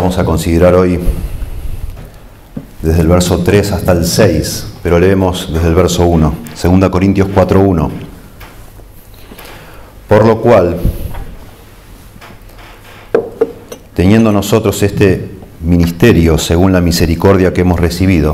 vamos a considerar hoy desde el verso 3 hasta el 6, pero leemos desde el verso 1, 2 Corintios 4:1. Por lo cual, teniendo nosotros este ministerio según la misericordia que hemos recibido,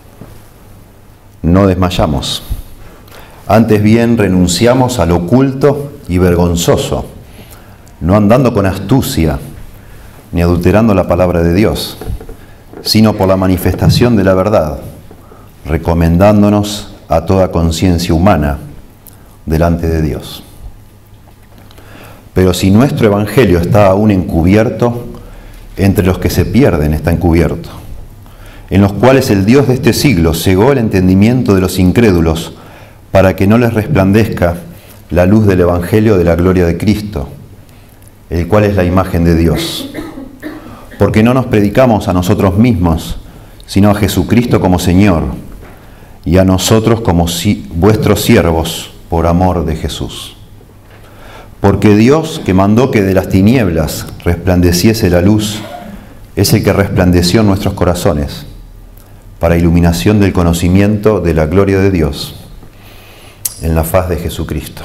no desmayamos. Antes bien renunciamos al oculto y vergonzoso, no andando con astucia, ni adulterando la palabra de Dios, sino por la manifestación de la verdad, recomendándonos a toda conciencia humana delante de Dios. Pero si nuestro evangelio está aún encubierto, entre los que se pierden está encubierto, en los cuales el Dios de este siglo cegó el entendimiento de los incrédulos, para que no les resplandezca la luz del evangelio de la gloria de Cristo, el cual es la imagen de Dios. Porque no nos predicamos a nosotros mismos, sino a Jesucristo como Señor, y a nosotros como vuestros siervos por amor de Jesús. Porque Dios, que mandó que de las tinieblas resplandeciese la luz, es el que resplandeció en nuestros corazones, para iluminación del conocimiento de la gloria de Dios, en la faz de Jesucristo.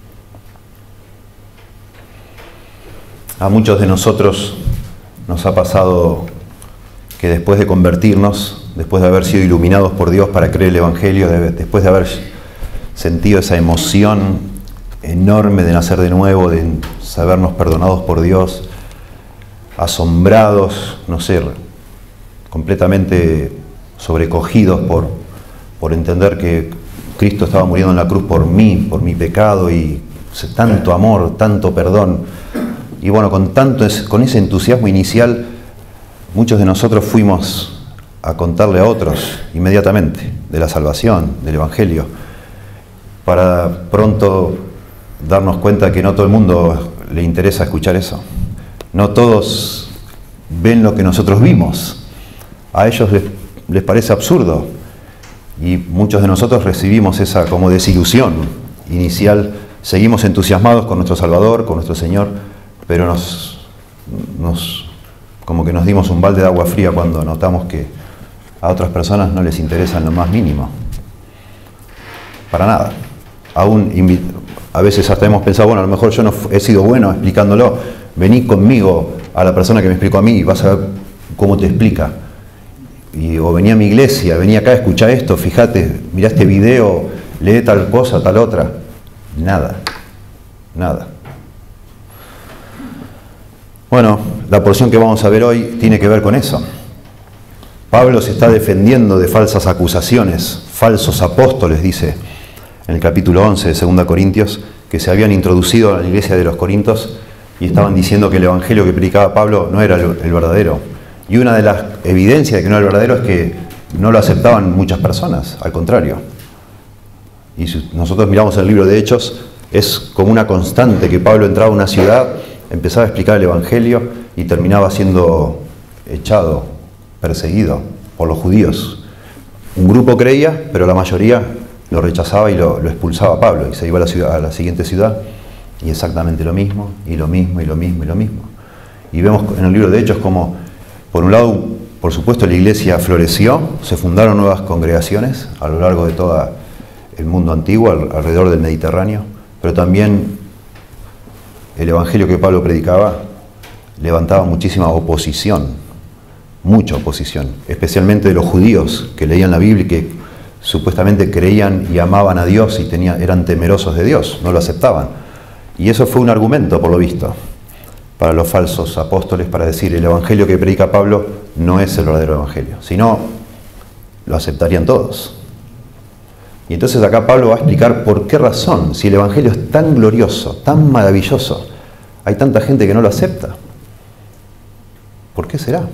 A muchos de nosotros nos ha pasado que después de convertirnos, después de haber sido iluminados por Dios para creer el Evangelio, después de haber sentido esa emoción enorme de nacer de nuevo, de sabernos perdonados por Dios, asombrados, no sé, completamente sobrecogidos por entender que Cristo estaba muriendo en la cruz por mí, por mi pecado, y tanto amor, tanto perdón. Y bueno, con ese entusiasmo inicial, muchos de nosotros fuimos a contarle a otros inmediatamente de la salvación, del Evangelio, para pronto darnos cuenta que no todo el mundo le interesa escuchar eso. No todos ven lo que nosotros vimos. A ellos les parece absurdo. Y muchos de nosotros recibimos esa como desilusión inicial. Seguimos entusiasmados con nuestro Salvador, con nuestro Señor, pero como que nos dimos un balde de agua fría cuando notamos que a otras personas no les interesa en lo más mínimo. Para nada. A veces hasta hemos pensado, bueno, a lo mejor yo no he sido bueno explicándolo. Vení conmigo a la persona que me explicó a mí y vas a ver cómo te explica. O vení a mi iglesia, vení acá, escuchá esto, fíjate, mirá este video, lee tal cosa, tal otra. Nada. Bueno, la porción que vamos a ver hoy tiene que ver con eso. Pablo se está defendiendo de falsas acusaciones, falsos apóstoles, dice en el capítulo 11 de 2 Corintios, que se habían introducido a la iglesia de los Corintios y estaban diciendo que el evangelio que predicaba Pablo no era el verdadero. Y una de las evidencias de que no era el verdadero es que no lo aceptaban muchas personas, al contrario. Y si nosotros miramos el libro de Hechos, es como una constante que Pablo entraba a una ciudad, empezaba a explicar el evangelio y terminaba siendo echado, perseguido por los judíos. Un grupo creía, pero la mayoría lo rechazaba y lo expulsaba a Pablo, y se iba a la siguiente ciudad, y exactamente lo mismo, y lo mismo, y lo mismo, y lo mismo. Y vemos en el libro de Hechos como, por un lado, por supuesto, la iglesia floreció, se fundaron nuevas congregaciones a lo largo de todo el mundo antiguo, alrededor del Mediterráneo, pero también el evangelio que Pablo predicaba levantaba muchísima oposición, mucha oposición, especialmente de los judíos que leían la Biblia y que supuestamente creían y amaban a Dios y eran temerosos de Dios, no lo aceptaban. Y eso fue un argumento, por lo visto, para los falsos apóstoles, para decir el evangelio que predica Pablo no es el verdadero evangelio, sino lo aceptarían todos. Y entonces acá Pablo va a explicar por qué razón, si el evangelio es tan glorioso, tan maravilloso, hay tanta gente que no lo acepta. ¿Por qué será?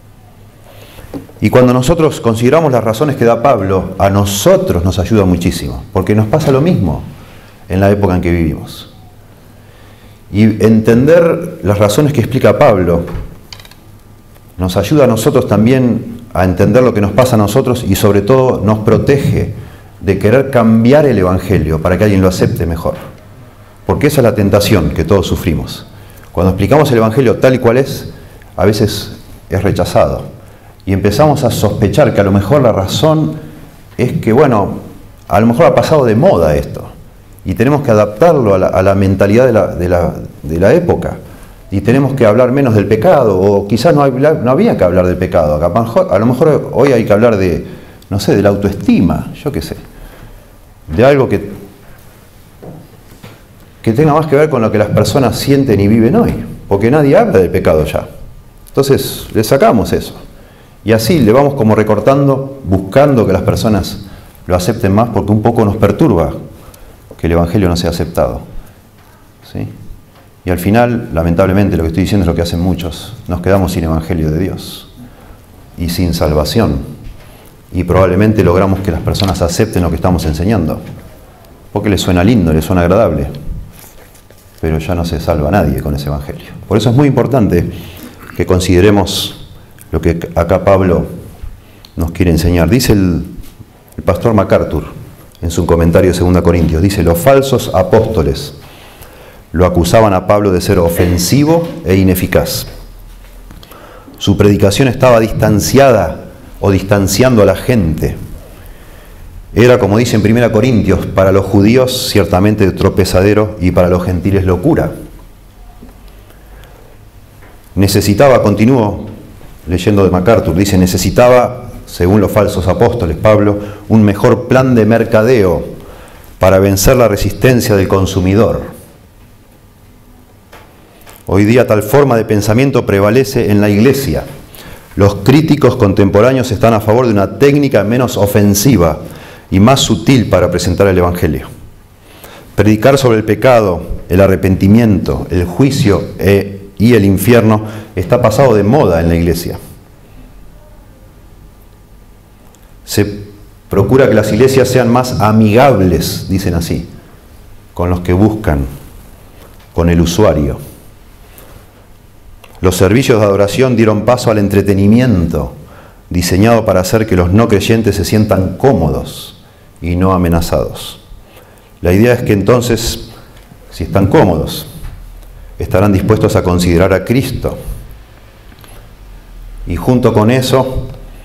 Y cuando nosotros consideramos las razones que da Pablo, a nosotros nos ayuda muchísimo, porque nos pasa lo mismo en la época en que vivimos. Y entender las razones que explica Pablo nos ayuda a nosotros también a entender lo que nos pasa a nosotros y sobre todo nos protege de querer cambiar el evangelio para que alguien lo acepte mejor. Porque esa es la tentación que todos sufrimos. Cuando explicamos el evangelio tal y cual es, a veces es rechazado. Y empezamos a sospechar que a lo mejor la razón es que, bueno, a lo mejor ha pasado de moda esto. Y tenemos que adaptarlo a la mentalidad de la época. Y tenemos que hablar menos del pecado, o quizás no había que hablar del pecado. A lo mejor hoy hay que hablar de, no sé, de la autoestima, yo qué sé. De algo que tenga más que ver con lo que las personas sienten y viven hoy. Porque nadie habla del pecado ya. Entonces le sacamos eso. Y así le vamos como recortando, buscando que las personas lo acepten más, porque un poco nos perturba que el Evangelio no sea aceptado. ¿Sí? Y al final, lamentablemente, lo que estoy diciendo es lo que hacen muchos. Nos quedamos sin Evangelio de Dios y sin salvación. Y probablemente logramos que las personas acepten lo que estamos enseñando, porque les suena lindo, les suena agradable, pero ya no se salva nadie con ese Evangelio. Por eso es muy importante que consideremos lo que acá Pablo nos quiere enseñar. Dice el pastor MacArthur en su comentario de 2 Corintios, dice: los falsos apóstoles lo acusaban a Pablo de ser ofensivo e ineficaz. Su predicación estaba distanciada o distanciando a la gente. Era, como dice en 1 Corintios, para los judíos ciertamente tropezadero y para los gentiles locura. Necesitaba, continúo leyendo de MacArthur, dice, necesitaba, según los falsos apóstoles, Pablo, un mejor plan de mercadeo para vencer la resistencia del consumidor. Hoy día tal forma de pensamiento prevalece en la Iglesia. Los críticos contemporáneos están a favor de una técnica menos ofensiva y más sutil para presentar el Evangelio. Predicar sobre el pecado, el arrepentimiento, el juicio y el infierno está pasado de moda en la Iglesia. Se procura que las iglesias sean más amigables, dicen así, con los que buscan, con el usuario. Los servicios de adoración dieron paso al entretenimiento, diseñado para hacer que los no creyentes se sientan cómodos y no amenazados. La idea es que entonces, si están cómodos, estarán dispuestos a considerar a Cristo. Y junto con eso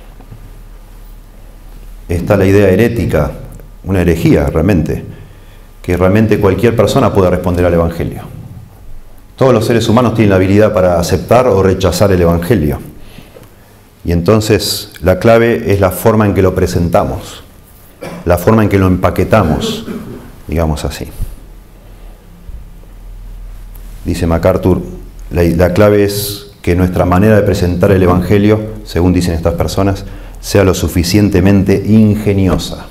está la idea herética, una herejía realmente, que realmente cualquier persona pueda responder al Evangelio. Todos los seres humanos tienen la habilidad para aceptar o rechazar el Evangelio. Y entonces la clave es la forma en que lo presentamos, la forma en que lo empaquetamos, digamos así. Dice MacArthur, la clave es que nuestra manera de presentar el Evangelio, según dicen estas personas, sea lo suficientemente ingeniosa.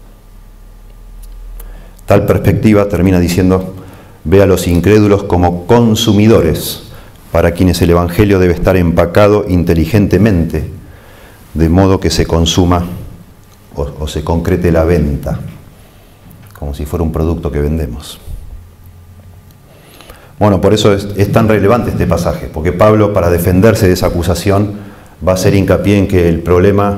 Tal perspectiva, termina diciendo, ve a los incrédulos como consumidores, para quienes el Evangelio debe estar empacado inteligentemente, de modo que se consuma o se concrete la venta, como si fuera un producto que vendemos. Bueno, por eso es tan relevante este pasaje, porque Pablo, para defenderse de esa acusación, va a hacer hincapié en que el problema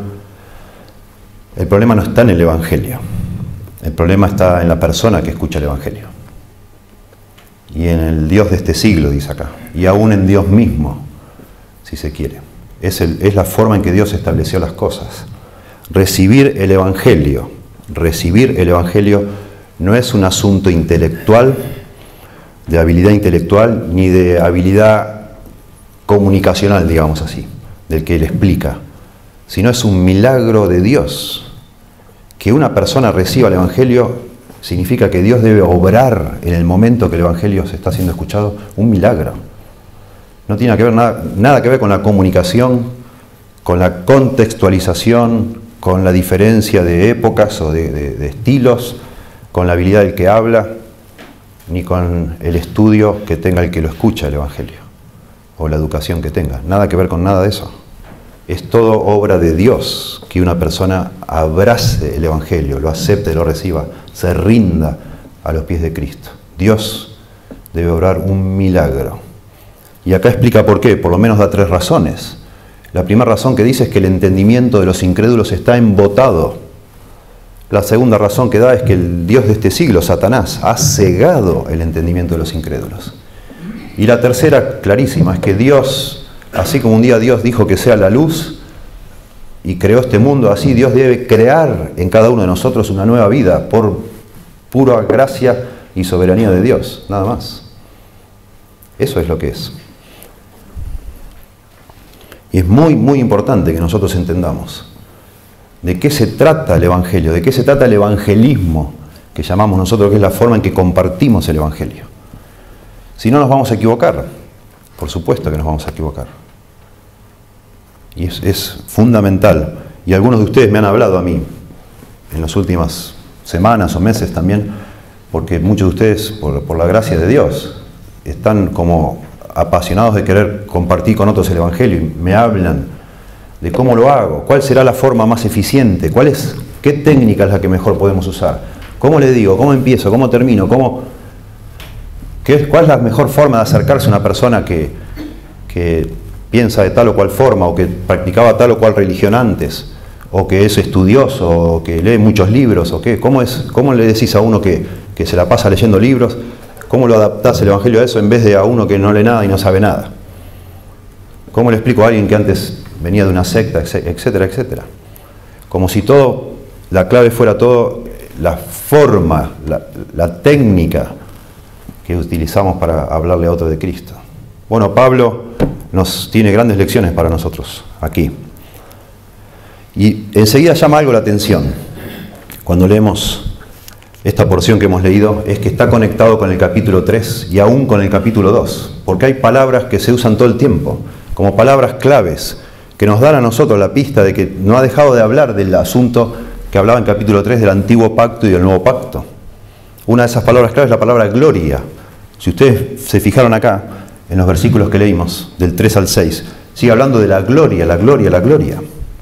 no está en el Evangelio, el problema está en la persona que escucha el Evangelio. Y en el Dios de este siglo, dice acá, y aún en Dios mismo, si se quiere. Es la forma en que Dios estableció las cosas. Recibir el Evangelio no es un asunto intelectual, de habilidad intelectual, ni de habilidad comunicacional, digamos así, del que él explica, sino es un milagro de Dios. Que una persona reciba el Evangelio significa que Dios debe obrar en el momento que el Evangelio se está siendo escuchado, un milagro. No tiene que ver nada que ver con la comunicación, con la contextualización, con la diferencia de épocas o de estilos, con la habilidad del que habla, ni con el estudio que tenga el que lo escucha el Evangelio, o la educación que tenga. Nada que ver con nada de eso. Es todo obra de Dios que una persona abrace el Evangelio, lo acepte, lo reciba, se rinda a los pies de Cristo. Dios debe obrar un milagro. Y acá explica por qué, por lo menos da 3 razones. La primera razón que dice es que el entendimiento de los incrédulos está embotado. La segunda razón que da es que el Dios de este siglo, Satanás, ha cegado el entendimiento de los incrédulos. Y la tercera, clarísima, es que Dios así como un día Dios dijo que sea la luz y creó este mundo, así Dios debe crear en cada uno de nosotros una nueva vida por pura gracia y soberanía de Dios, nada más. Eso es lo que es. Y es muy, muy importante que nosotros entendamos de qué se trata el Evangelio, de qué se trata el evangelismo, que llamamos nosotros, que es la forma en que compartimos el Evangelio. Si no, nos vamos a equivocar. Por supuesto que nos vamos a equivocar. Y es fundamental. Y algunos de ustedes me han hablado a mí en las últimas semanas o meses también, porque muchos de ustedes, por la gracia de Dios, están como apasionados de querer compartir con otros el Evangelio y me hablan de cómo lo hago, cuál será la forma más eficiente, qué técnica es la que mejor podemos usar, cómo le digo, cómo empiezo, cómo termino, cuál es la mejor forma de acercarse a una persona que piensa de tal o cual forma, o que practicaba tal o cual religión antes, o que es estudioso, o que lee muchos libros, o qué. ¿Cómo le decís a uno que se la pasa leyendo libros? ¿Cómo lo adaptás el Evangelio a eso en vez de a uno que no lee nada y no sabe nada? ¿Cómo le explico a alguien que antes venía de una secta, etcétera, etcétera? Como si la clave fuera todo la forma, la técnica que utilizamos para hablarle a otro de Cristo. Bueno, Pablo nos tiene grandes lecciones para nosotros aquí. Y enseguida llama algo la atención cuando leemos esta porción que hemos leído, es que está conectado con el capítulo 3 y aún con el capítulo 2, porque hay palabras que se usan todo el tiempo, como palabras claves, que nos dan a nosotros la pista de que no ha dejado de hablar del asunto que hablaba en capítulo 3 del antiguo pacto y del nuevo pacto. Una de esas palabras claves es la palabra gloria. Si ustedes se fijaron acá, en los versículos que leímos, del 3 al 6, sigue hablando de la gloria, la gloria, la gloria.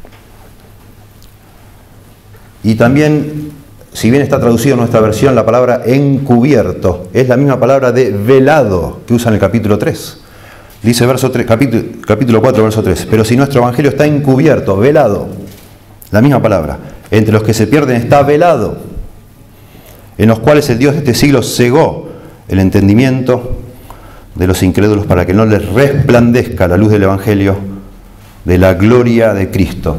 Y también, si bien está traducido en nuestra versión, la palabra encubierto es la misma palabra de velado que usa en el capítulo 3. Dice capítulo 4, verso 3, pero si nuestro evangelio está encubierto, velado, la misma palabra, entre los que se pierden está velado, en los cuales el Dios de este siglo cegó el entendimiento de los incrédulos para que no les resplandezca la luz del evangelio de la gloria de Cristo,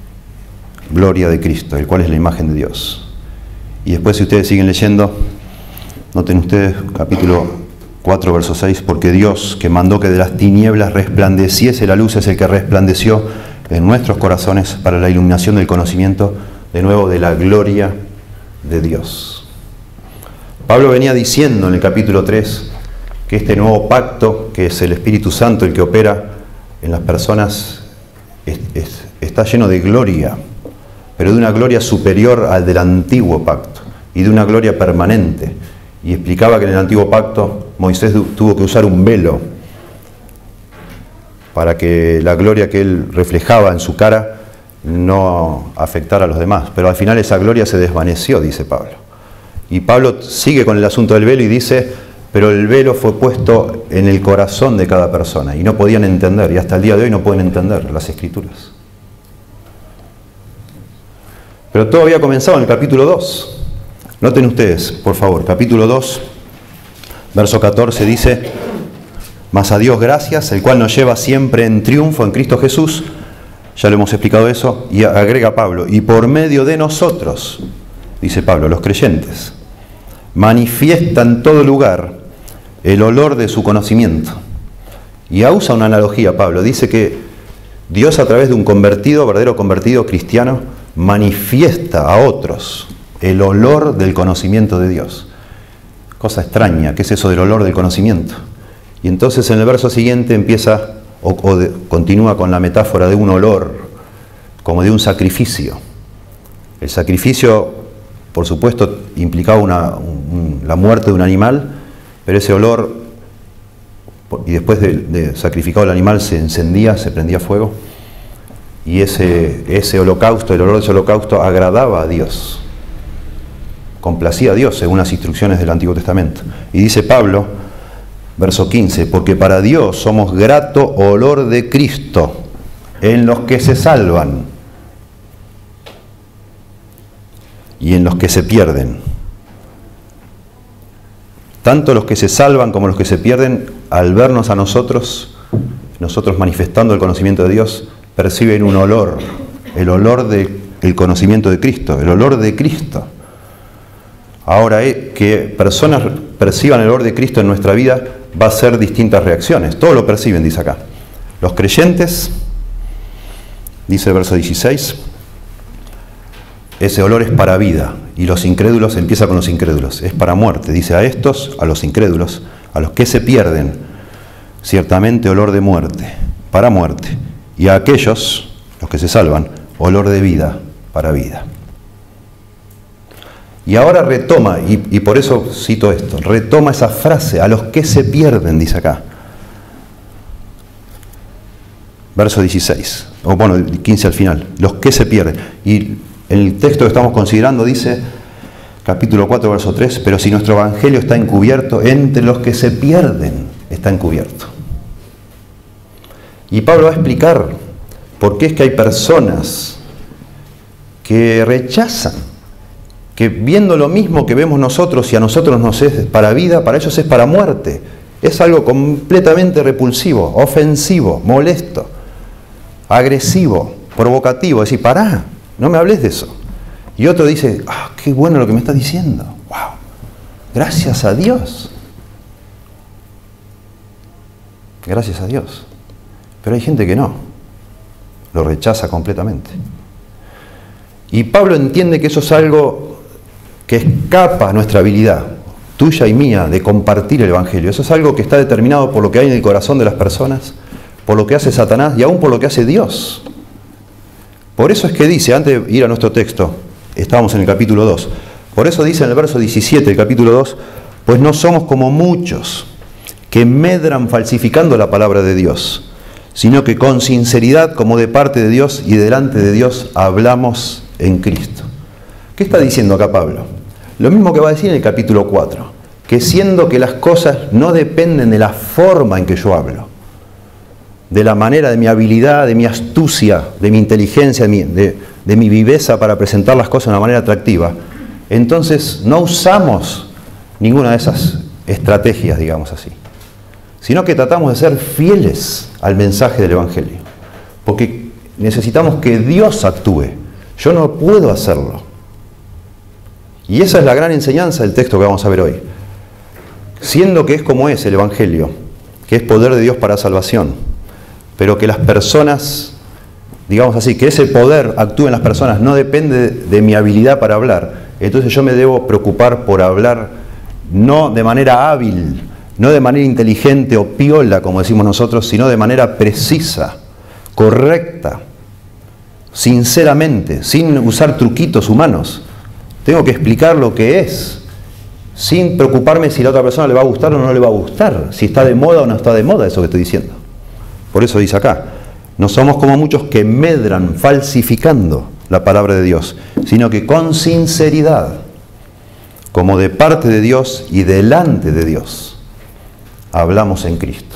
el cual es la imagen de Dios. Y después, si ustedes siguen leyendo, noten ustedes capítulo 4, verso 6, porque Dios, que mandó que de las tinieblas resplandeciese la luz, es el que resplandeció en nuestros corazones para la iluminación del conocimiento, de nuevo, de la gloria de Dios. Pablo venía diciendo en el capítulo 3 que este nuevo pacto, que es el Espíritu Santo el que opera en las personas, está lleno de gloria, pero de una gloria superior al del antiguo pacto y de una gloria permanente. Y explicaba que en el antiguo pacto Moisés tuvo que usar un velo para que la gloria que él reflejaba en su cara no afectara a los demás. Pero al final esa gloria se desvaneció, dice Pablo. Y Pablo sigue con el asunto del velo y dice, pero el velo fue puesto en el corazón de cada persona y no podían entender, y hasta el día de hoy no pueden entender las Escrituras. Pero todo había comenzado en el capítulo 2. Noten ustedes, por favor, capítulo 2, verso 14 dice, mas a Dios gracias, el cual nos lleva siempre en triunfo en Cristo Jesús, ya lo hemos explicado eso, y agrega Pablo, y por medio de nosotros, dice Pablo, los creyentes, manifiesta en todo lugar el olor de su conocimiento. Y usa una analogía Pablo, dice que Dios a través de un convertido, verdadero convertido cristiano, manifiesta a otros el olor del conocimiento de Dios. Cosa extraña, ¿qué es eso del olor del conocimiento? Y entonces en el verso siguiente empieza continúa con la metáfora de un olor, como de un sacrificio. El sacrificio, por supuesto, implicaba la muerte de un animal, pero ese olor, y después de sacrificado el animal, se encendía, se prendía fuego, y ese holocausto, el olor de ese holocausto agradaba a Dios, complacía a Dios según las instrucciones del Antiguo Testamento. Y dice Pablo, verso 15, porque para Dios somos grato olor de Cristo en los que se salvan y en los que se pierden. Tanto los que se salvan como los que se pierden, al vernos a nosotros, nosotros manifestando el conocimiento de Dios, perciben un olor, el olor del conocimiento de Cristo, el olor de Cristo. Ahora, que personas perciban el olor de Cristo en nuestra vida va a ser distintas reacciones. Todos lo perciben, dice acá. Los creyentes, dice el verso 16, ese olor es para vida, y los incrédulos, empieza con los incrédulos, es para muerte. Dice a estos, a los incrédulos, a los que se pierden, ciertamente olor de muerte, para muerte, y a aquellos, los que se salvan, olor de vida, para vida. Y ahora retoma, y por eso cito esto, retoma esa frase, a los que se pierden, dice acá. Verso 16, o bueno, 15 al final, los que se pierden. Y el texto que estamos considerando dice, capítulo 4, verso 3, pero si nuestro evangelio está encubierto, entre los que se pierden está encubierto. Y Pablo va a explicar por qué es que hay personas que rechazan, que viendo lo mismo que vemos nosotros y a nosotros nos es para vida, para ellos es para muerte. Es algo completamente repulsivo, ofensivo, molesto, agresivo, provocativo. Es decir, pará, no me hables de eso. Y otro dice, qué bueno lo que me estás diciendo. Wow, gracias a Dios. Gracias a Dios. Pero hay gente que no, lo rechaza completamente. Y Pablo entiende que eso es algo que escapa a nuestra habilidad, tuya y mía, de compartir el Evangelio. Eso es algo que está determinado por lo que hay en el corazón de las personas, por lo que hace Satanás y aún por lo que hace Dios. Por eso es que dice, antes de ir a nuestro texto, estábamos en el capítulo 2, por eso dice en el verso 17 del capítulo 2, pues no somos como muchos que medran falsificando la palabra de Dios, sino que con sinceridad, como de parte de Dios y delante de Dios, hablamos en Cristo. ¿Qué está diciendo acá Pablo? Lo mismo que va a decir en el capítulo 4, que siendo que las cosas no dependen de la forma en que yo hablo, de la manera, de mi habilidad, de mi astucia, de mi inteligencia, de mi viveza para presentar las cosas de una manera atractiva, entonces no usamos ninguna de esas estrategias, digamos así, sino que tratamos de ser fieles al mensaje del Evangelio, porque necesitamos que Dios actúe. Yo no puedo hacerlo. Y esa es la gran enseñanza del texto que vamos a ver hoy. Siendo que es como es el Evangelio, que es poder de Dios para salvación, pero que las personas, digamos así, que ese poder actúe en las personas no depende de mi habilidad para hablar, entonces yo me debo preocupar por hablar no de manera hábil, no de manera inteligente o piola, como decimos nosotros, sino de manera precisa, correcta, sinceramente, sin usar truquitos humanos. Tengo que explicar lo que es, sin preocuparme si a la otra persona le va a gustar o no le va a gustar, si está de moda o no está de moda eso que estoy diciendo. Por eso dice acá, no somos como muchos que medran falsificando la palabra de Dios, sino que con sinceridad, como de parte de Dios y delante de Dios, hablamos en Cristo.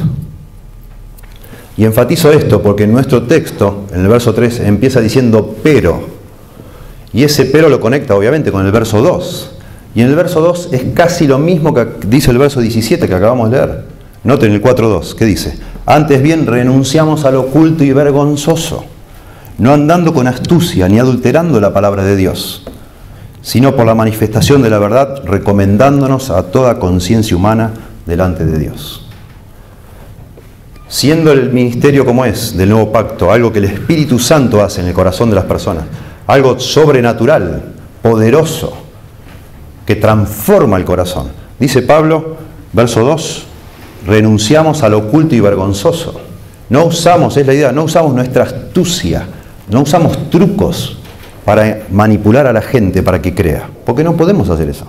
Y enfatizo esto porque en nuestro texto, en el verso 3, empieza diciendo pero. Y ese pero lo conecta obviamente con el verso 2. Y en el verso 2 es casi lo mismo que dice el verso 17 que acabamos de leer. Noten el 4.2, ¿qué dice? Antes bien renunciamos al oculto y vergonzoso, no andando con astucia ni adulterando la palabra de Dios, sino por la manifestación de la verdad, recomendándonos a toda conciencia humana delante de Dios. Siendo el ministerio como es del nuevo pacto, algo que el Espíritu Santo hace en el corazón de las personas, algo sobrenatural, poderoso, que transforma el corazón. Dice Pablo, verso 2, renunciamos al oculto y vergonzoso. No usamos, es la idea, no usamos nuestra astucia, no usamos trucos para manipular a la gente para que crea, porque no podemos hacer eso.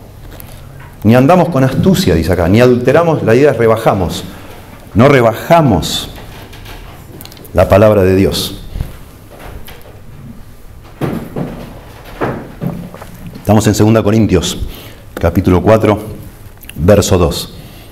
Ni andamos con astucia, dice acá, ni adulteramos, la idea es rebajamos. No rebajamos la palabra de Dios. Estamos en 2 Corintios, capítulo 4, verso 2.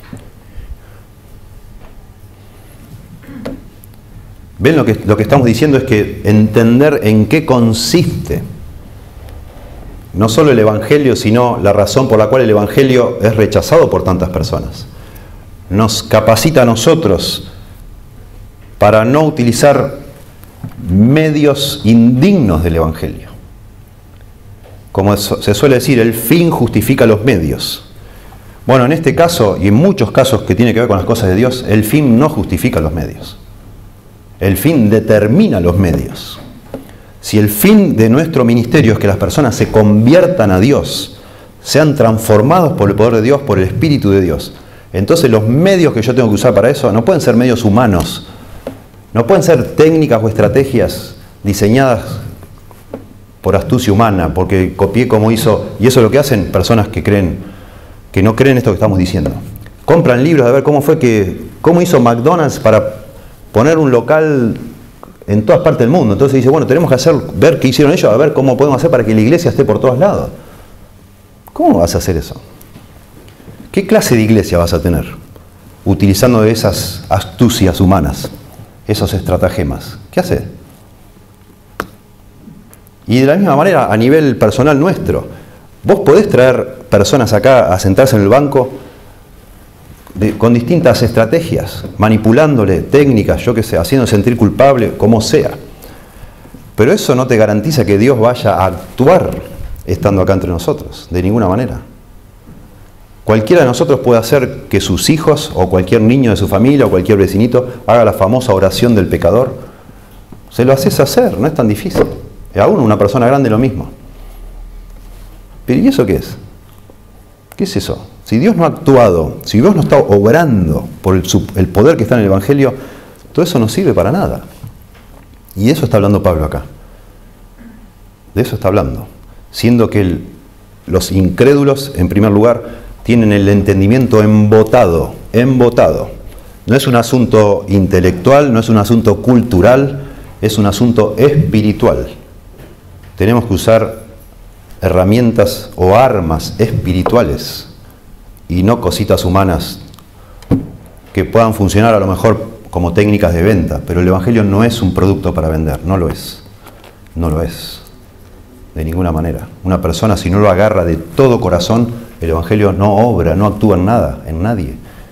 ¿Ven lo que estamos diciendo? Es que entender en qué consiste no solo el Evangelio, sino la razón por la cual el Evangelio es rechazado por tantas personas. Nos capacita a nosotros para no utilizar medios indignos del Evangelio. Como se suele decir, el fin justifica los medios. Bueno, en este caso, y en muchos casos que tiene que ver con las cosas de Dios, el fin no justifica los medios. El fin determina los medios. Si el fin de nuestro ministerio es que las personas se conviertan a Dios, sean transformados por el poder de Dios, por el Espíritu de Dios, entonces los medios que yo tengo que usar para eso no pueden ser medios humanos, no pueden ser técnicas o estrategias diseñadas por astucia humana, porque copié como hizo, y eso es lo que hacen personas que no creen esto que estamos diciendo. Compran libros de ver cómo hizo McDonald's para poner un local en todas partes del mundo. Entonces dice, bueno, tenemos que ver qué hicieron ellos, a ver cómo podemos hacer para que la iglesia esté por todos lados. ¿Cómo vas a hacer eso? ¿Qué clase de iglesia vas a tener utilizando esas astucias humanas, esos estratagemas? ¿Qué haces? Y de la misma manera, a nivel personal nuestro, vos podés traer personas acá a sentarse en el banco con distintas estrategias, manipulándole técnicas, yo qué sé, haciendo sentir culpable, como sea. Pero eso no te garantiza que Dios vaya a actuar estando acá entre nosotros, de ninguna manera. Cualquiera de nosotros puede hacer que sus hijos, o cualquier niño de su familia, o cualquier vecinito, haga la famosa oración del pecador. Se lo haces hacer, no es tan difícil. Y aún una persona grande lo mismo. ¿Pero y eso qué es? ¿Qué es eso? Si Dios no ha actuado, si Dios no está obrando por el poder que está en el Evangelio, todo eso no sirve para nada. Y de eso está hablando Pablo acá. De eso está hablando. Siendo que los incrédulos, en primer lugar, tienen el entendimiento embotado. No es un asunto intelectual, no es un asunto cultural, es un asunto espiritual. Tenemos que usar herramientas o armas espirituales y no cositas humanas que puedan funcionar a lo mejor como técnicas de venta, pero el Evangelio no es un producto para vender, no lo es, de ninguna manera. Una persona, si no lo agarra de todo corazón, el Evangelio no obra, no actúa en nada, en nadie.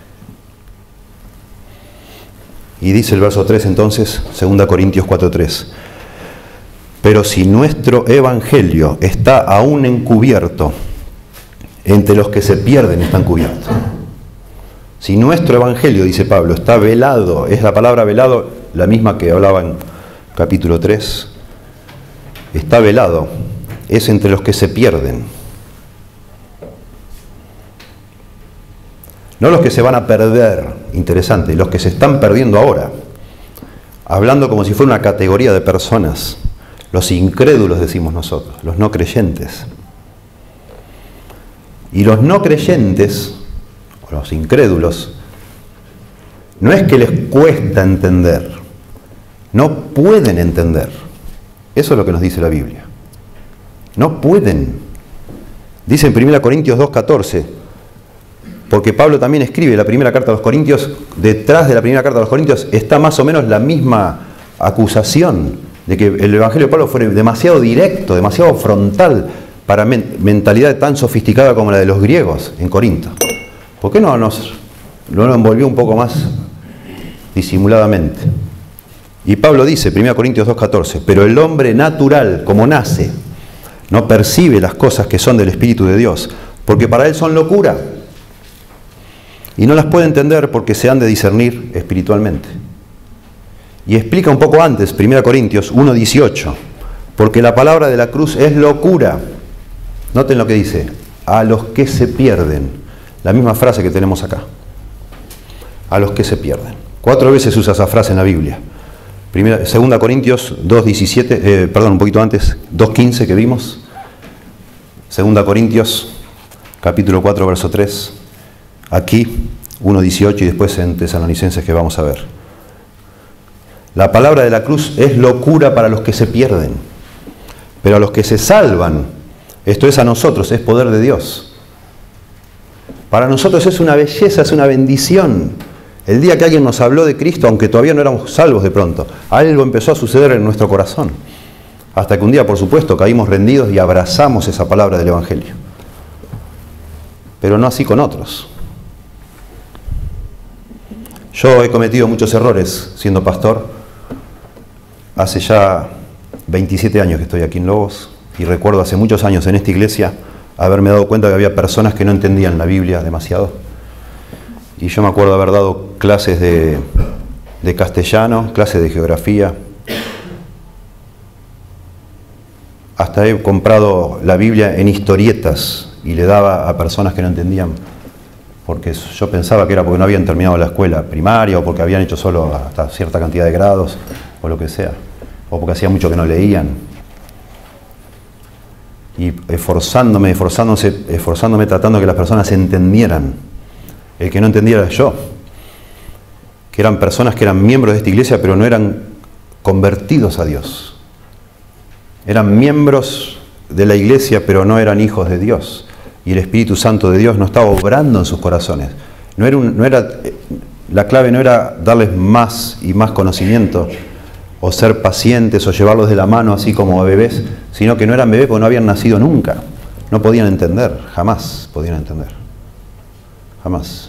Y dice el verso 3 entonces, 2 Corintios 4:3, pero si nuestro Evangelio está aún encubierto, entre los que se pierden están cubiertos. Si nuestro Evangelio, dice Pablo, está velado, es la palabra velado la misma que hablaba en capítulo 3, está velado, es entre los que se pierden. No los que se van a perder, interesante, los que se están perdiendo ahora, hablando como si fuera una categoría de personas, los incrédulos decimos nosotros, los no creyentes. Y los no creyentes, o los incrédulos, no es que les cuesta entender, no pueden entender. Eso es lo que nos dice la Biblia. No pueden. Dice en 1 Corintios 2:14, porque Pablo también escribe la primera carta a los Corintios, detrás de la primera carta a los Corintios está más o menos la misma acusación de que el Evangelio de Pablo fue demasiado directo, demasiado frontal para mentalidad tan sofisticada como la de los griegos en Corinto. ¿Por qué no lo envolvió un poco más disimuladamente? Y Pablo dice, 1 Corintios 2:14, pero el hombre natural, como nace, no percibe las cosas que son del Espíritu de Dios, porque para él son locura, y no las puede entender porque se han de discernir espiritualmente. Y explica un poco antes, 1 Corintios 1:18, porque la palabra de la cruz es locura. Noten lo que dice, a los que se pierden. La misma frase que tenemos acá. A los que se pierden. 4 veces usa esa frase en la Biblia. 2 Corintios 2:17, un poquito antes, 2:15 que vimos. 2 Corintios, capítulo 4, verso 3. Aquí, 1:18 y después en Tesalonicenses que vamos a ver. La palabra de la cruz es locura para los que se pierden. Pero a los que se salvan, esto es a nosotros, es poder de Dios. Para nosotros es una belleza, es una bendición. El día que alguien nos habló de Cristo, aunque todavía no éramos salvos de pronto, algo empezó a suceder en nuestro corazón. Hasta que un día, por supuesto, caímos rendidos y abrazamos esa palabra del Evangelio. Pero no así con otros. Yo he cometido muchos errores siendo pastor. Hace ya 27 años que estoy aquí en Lobos y recuerdo hace muchos años en esta iglesia haberme dado cuenta que había personas que no entendían la Biblia demasiado. Y yo me acuerdo haber dado clases de castellano, clases de geografía. Hasta he comprado la Biblia en historietas y le daba a personas que no entendían, porque yo pensaba que era porque no habían terminado la escuela primaria o porque habían hecho solo hasta cierta cantidad de grados o lo que sea, o porque hacía mucho que no leían. Y esforzándome tratando que las personas entendieran. El que no entendiera era yo, que eran personas que eran miembros de esta iglesia pero no eran convertidos a Dios. Eran miembros de la iglesia pero no eran hijos de Dios. Y el Espíritu Santo de Dios no estaba obrando en sus corazones. La clave no era darles más y más conocimiento, o ser pacientes, o llevarlos de la mano así como a bebés, sino que no eran bebés porque no habían nacido nunca. No podían entender, jamás podían entender. Jamás.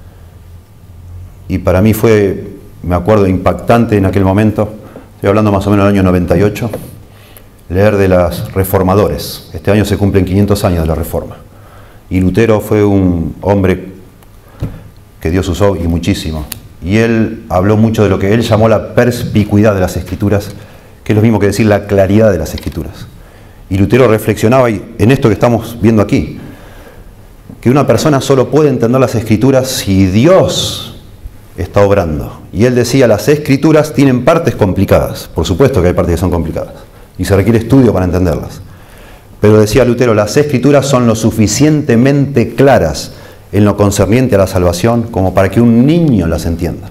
Y para mí fue, me acuerdo, impactante en aquel momento, estoy hablando más o menos del año 98, leer de los reformadores. Este año se cumplen 500 años de la Reforma. Y Lutero fue un hombre que Dios usó y muchísimo. Y él habló mucho de lo que él llamó la perspicuidad de las Escrituras, que es lo mismo que decir la claridad de las Escrituras. Y Lutero reflexionaba en esto que estamos viendo aquí, que una persona solo puede entender las Escrituras si Dios está obrando. Y él decía, las Escrituras tienen partes complicadas. Por supuesto que hay partes que son complicadas. Y se requiere estudio para entenderlas. Pero decía Lutero, las Escrituras son lo suficientemente claras en lo concerniente a la salvación como para que un niño las entienda.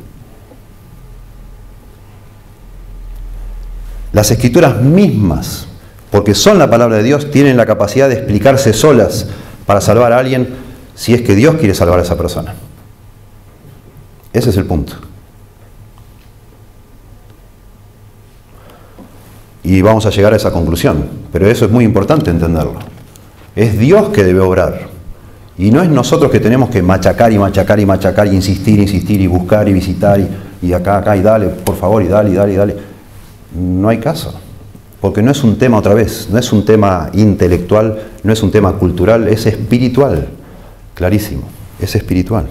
Las Escrituras mismas, porque son la palabra de Dios, tienen la capacidad de explicarse solas para salvar a alguien si es que Dios quiere salvar a esa persona. Ese es el punto. Y vamos a llegar a esa conclusión, pero eso es muy importante entenderlo. Es Dios que debe obrar. Y no es nosotros que tenemos que machacar y machacar y machacar, y insistir y buscar y visitar y acá y dale, por favor, y dale. No hay caso. Porque no es un tema, otra vez, no es un tema intelectual, no es un tema cultural, es espiritual. Clarísimo, es espiritual.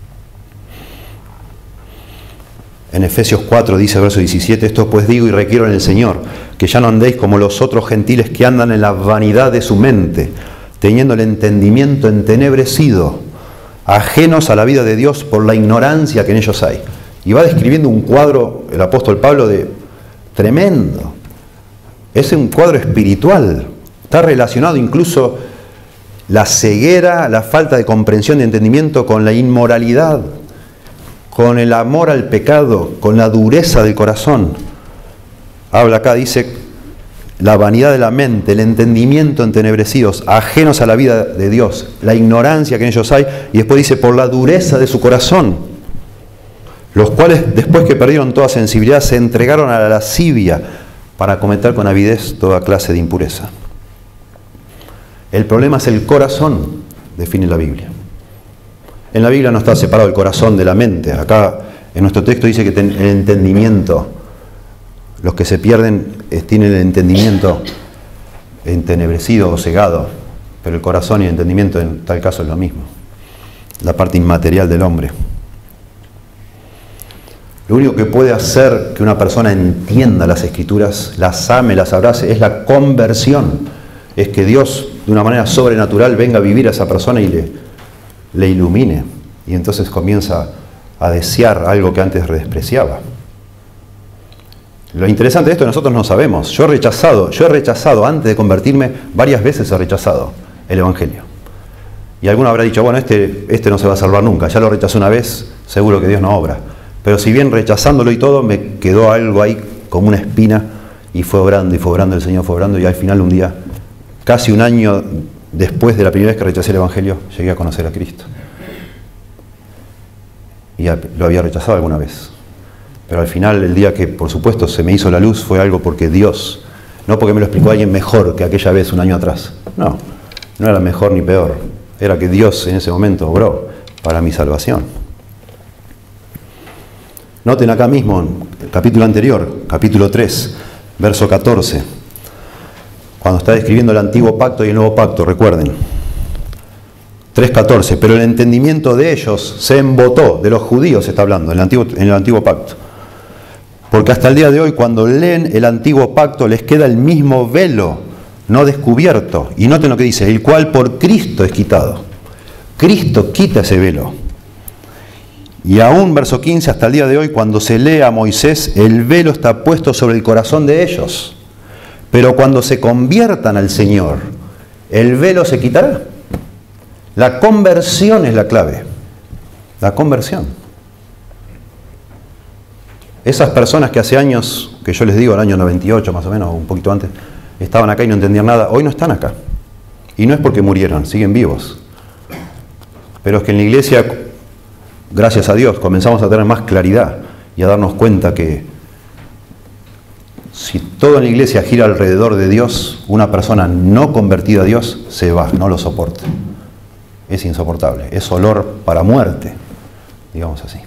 En Efesios 4 dice, verso 17, esto pues digo y requiero en el Señor, que ya no andéis como los otros gentiles que andan en la vanidad de su mente, teniendo el entendimiento entenebrecido, ajenos a la vida de Dios por la ignorancia que en ellos hay. Y va describiendo un cuadro, el apóstol Pablo, de tremendo. Es un cuadro espiritual. Está relacionado incluso la ceguera, la falta de comprensión de entendimiento con la inmoralidad, con el amor al pecado, con la dureza del corazón. Habla acá, dice, la vanidad de la mente, el entendimiento entenebrecidos, ajenos a la vida de Dios, la ignorancia que en ellos hay, y después dice, por la dureza de su corazón, los cuales, después que perdieron toda sensibilidad, se entregaron a la lascivia para cometer con avidez toda clase de impureza. El problema es el corazón, define la Biblia. En la Biblia no está separado el corazón de la mente. Acá en nuestro texto dice que el entendimiento, los que se pierden tienen el entendimiento entenebrecido o cegado, pero el corazón y el entendimiento en tal caso es lo mismo, la parte inmaterial del hombre. Lo único que puede hacer que una persona entienda las Escrituras, las ame, las abrace, es la conversión. Es que Dios, de una manera sobrenatural, venga a vivir a esa persona y le ilumine. Y entonces comienza a desear algo que antes despreciaba. Lo interesante de esto es que nosotros no sabemos. Yo he rechazado antes de convertirme, varias veces he rechazado el Evangelio. Y alguno habrá dicho, bueno, este no se va a salvar nunca, ya lo rechazó una vez, seguro que Dios no obra. Pero si bien rechazándolo y todo, me quedó algo ahí como una espina, y fue obrando, el Señor fue obrando, y al final un día, casi un año después de la primera vez que rechacé el Evangelio, llegué a conocer a Cristo. Y lo había rechazado alguna vez. Pero al final, el día que, por supuesto, se me hizo la luz, fue algo porque Dios, no porque me lo explicó alguien mejor que aquella vez, un año atrás. No era mejor ni peor. Era que Dios en ese momento obró para mi salvación. Noten acá mismo, en el capítulo anterior, capítulo 3, verso 14, cuando está describiendo el antiguo pacto y el nuevo pacto, recuerden. 3.14, pero el entendimiento de ellos se embotó, de los judíos está hablando, en el antiguo pacto. Porque hasta el día de hoy, cuando leen el antiguo pacto, les queda el mismo velo, no descubierto. Y noten lo que dice, el cual por Cristo es quitado. Cristo quita ese velo. Y aún, verso 15, hasta el día de hoy, cuando se lee a Moisés, el velo está puesto sobre el corazón de ellos. Pero cuando se conviertan al Señor, el velo se quitará. La conversión es la clave. La conversión. Esas personas que hace años, que yo les digo, el año 98 más o menos, o un poquito antes, estaban acá y no entendían nada, hoy no están acá. Y no es porque murieron, siguen vivos. Pero es que en la iglesia, gracias a Dios, comenzamos a tener más claridad y a darnos cuenta que si todo en la iglesia gira alrededor de Dios, una persona no convertida a Dios se va, no lo soporta. Es insoportable, es olor para muerte, digamos así.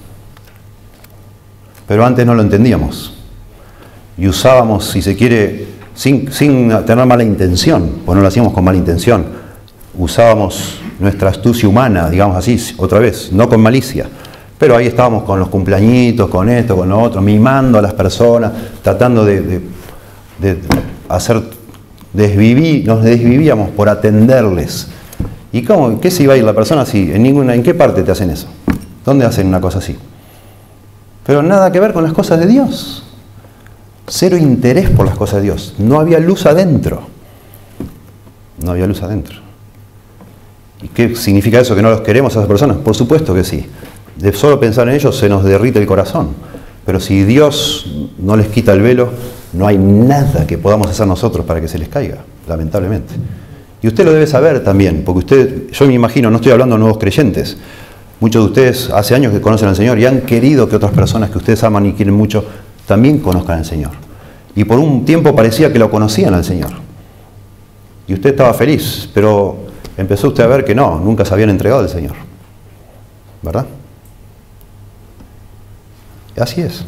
Pero antes no lo entendíamos y usábamos, si se quiere, sin tener mala intención, pues no lo hacíamos con mala intención, usábamos nuestra astucia humana, digamos así, otra vez, no con malicia, pero ahí estábamos con los cumpleañitos, con esto, con lo otro, mimando a las personas, tratando de hacer, nos desvivíamos por atenderles. ¿Y cómo? ¿Qué se iba a ir la persona así? ¿En qué parte te hacen eso? ¿Dónde hacen una cosa así? Pero nada que ver con las cosas de Dios. Cero interés por las cosas de Dios. No había luz adentro. No había luz adentro. ¿Y qué significa eso? ¿Que no los queremos a esas personas? Por supuesto que sí. De solo pensar en ellos se nos derrite el corazón. Pero si Dios no les quita el velo, no hay nada que podamos hacer nosotros para que se les caiga, lamentablemente. Y usted lo debe saber también, porque usted, yo me imagino, no estoy hablando de nuevos creyentes. Muchos de ustedes hace años que conocen al Señor y han querido que otras personas que ustedes aman y quieren mucho también conozcan al Señor. Y por un tiempo parecía que lo conocían al Señor. Y usted estaba feliz, pero empezó usted a ver que no, nunca se habían entregado al Señor. ¿Verdad? Así es.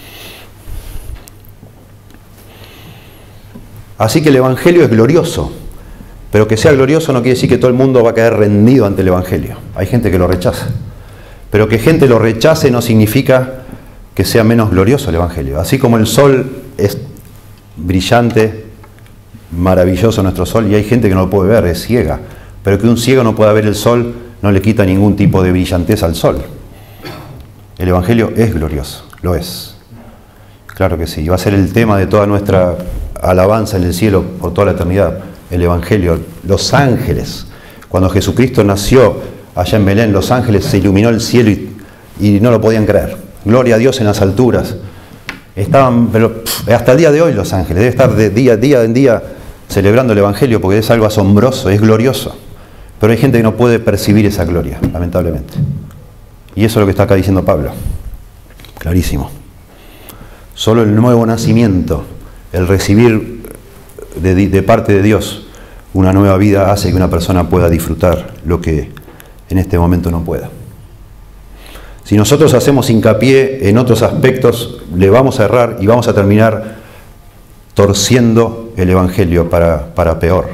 Así que el Evangelio es glorioso. Pero que sea glorioso no quiere decir que todo el mundo va a caer rendido ante el Evangelio. Hay gente que lo rechaza. Pero que gente lo rechace no significa que sea menos glorioso el Evangelio. Así como el sol es brillante, maravilloso nuestro sol, y hay gente que no lo puede ver, es ciega. Pero que un ciego no pueda ver el sol no le quita ningún tipo de brillantez al sol. El Evangelio es glorioso, lo es. Claro que sí, y va a ser el tema de toda nuestra alabanza en el cielo por toda la eternidad. El Evangelio, los ángeles, cuando Jesucristo nació allá en Belén, los ángeles se iluminó el cielo y no lo podían creer. Gloria a Dios en las alturas. Estaban, pero hasta el día de hoy los ángeles, debe estar de día en día celebrando el Evangelio porque es algo asombroso, es glorioso. Pero hay gente que no puede percibir esa gloria, lamentablemente. Y eso es lo que está acá diciendo Pablo. Clarísimo. Solo el nuevo nacimiento, el recibir de parte de Dios una nueva vida hace que una persona pueda disfrutar lo que en este momento no pueda. Si nosotros hacemos hincapié en otros aspectos, le vamos a errar y vamos a terminar torciendo el Evangelio para peor,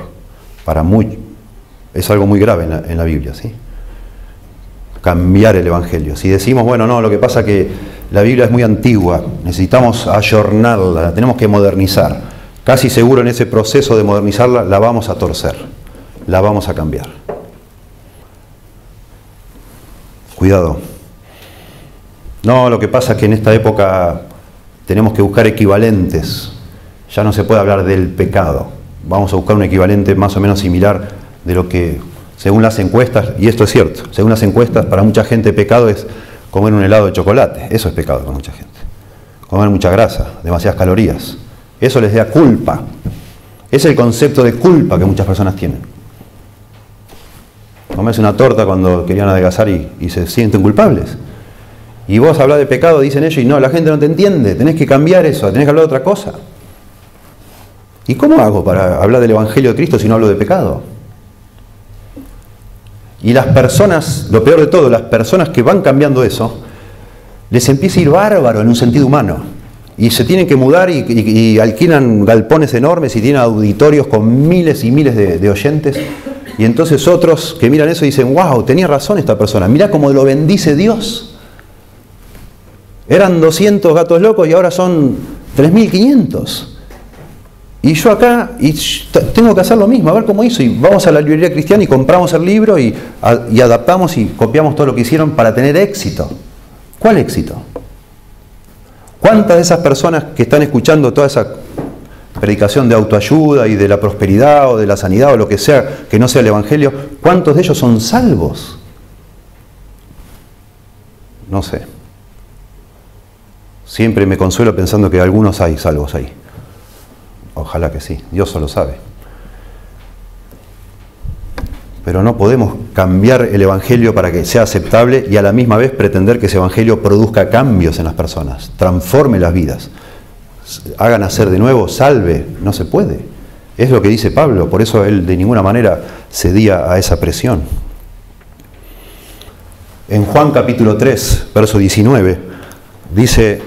es algo muy grave en la Biblia, ¿sí? Cambiar el Evangelio. Si decimos, bueno, no, lo que pasa es que la Biblia es muy antigua, necesitamos ayornarla, la tenemos que modernizar. Casi seguro en ese proceso de modernizarla la vamos a torcer, la vamos a cambiar. Cuidado. No, lo que pasa es que en esta época tenemos que buscar equivalentes. Ya no se puede hablar del pecado. Vamos a buscar un equivalente más o menos similar de lo que, según las encuestas, y esto es cierto, según las encuestas, para mucha gente pecado es comer un helado de chocolate. Eso es pecado para mucha gente. Comer mucha grasa, demasiadas calorías. Eso les da culpa. Es el concepto de culpa que muchas personas tienen. Comerse una torta cuando querían adelgazar y se sienten culpables. Y vos hablás de pecado, dicen ellos, y no, la gente no te entiende, tenés que cambiar eso, tenés que hablar de otra cosa. ¿Y cómo hago para hablar del Evangelio de Cristo si no hablo de pecado? Y las personas, lo peor de todo, las personas que van cambiando eso, les empieza a ir bárbaro en un sentido humano. Y se tienen que mudar y alquilan galpones enormes y tienen auditorios con miles y miles de oyentes. Y entonces otros que miran eso dicen, wow, tenía razón esta persona, mirá cómo lo bendice Dios. Eran 200 gatos locos y ahora son 3.500. Y yo acá tengo que hacer lo mismo, a ver cómo hizo. Y vamos a la librería cristiana y compramos el libro y adaptamos y copiamos todo lo que hicieron para tener éxito. ¿Cuál éxito? ¿Cuántas de esas personas que están escuchando toda esa predicación de autoayuda y de la prosperidad o de la sanidad o lo que sea, que no sea el Evangelio, cuántos de ellos son salvos? No sé. Siempre me consuelo pensando que algunos hay salvos ahí. Ojalá que sí, Dios solo sabe. Pero no podemos cambiar el Evangelio para que sea aceptable y a la misma vez pretender que ese Evangelio produzca cambios en las personas, transforme las vidas, haga nacer de nuevo, salve. No se puede. Es lo que dice Pablo, por eso él de ninguna manera cedía a esa presión. En Juan capítulo 3, verso 19, dice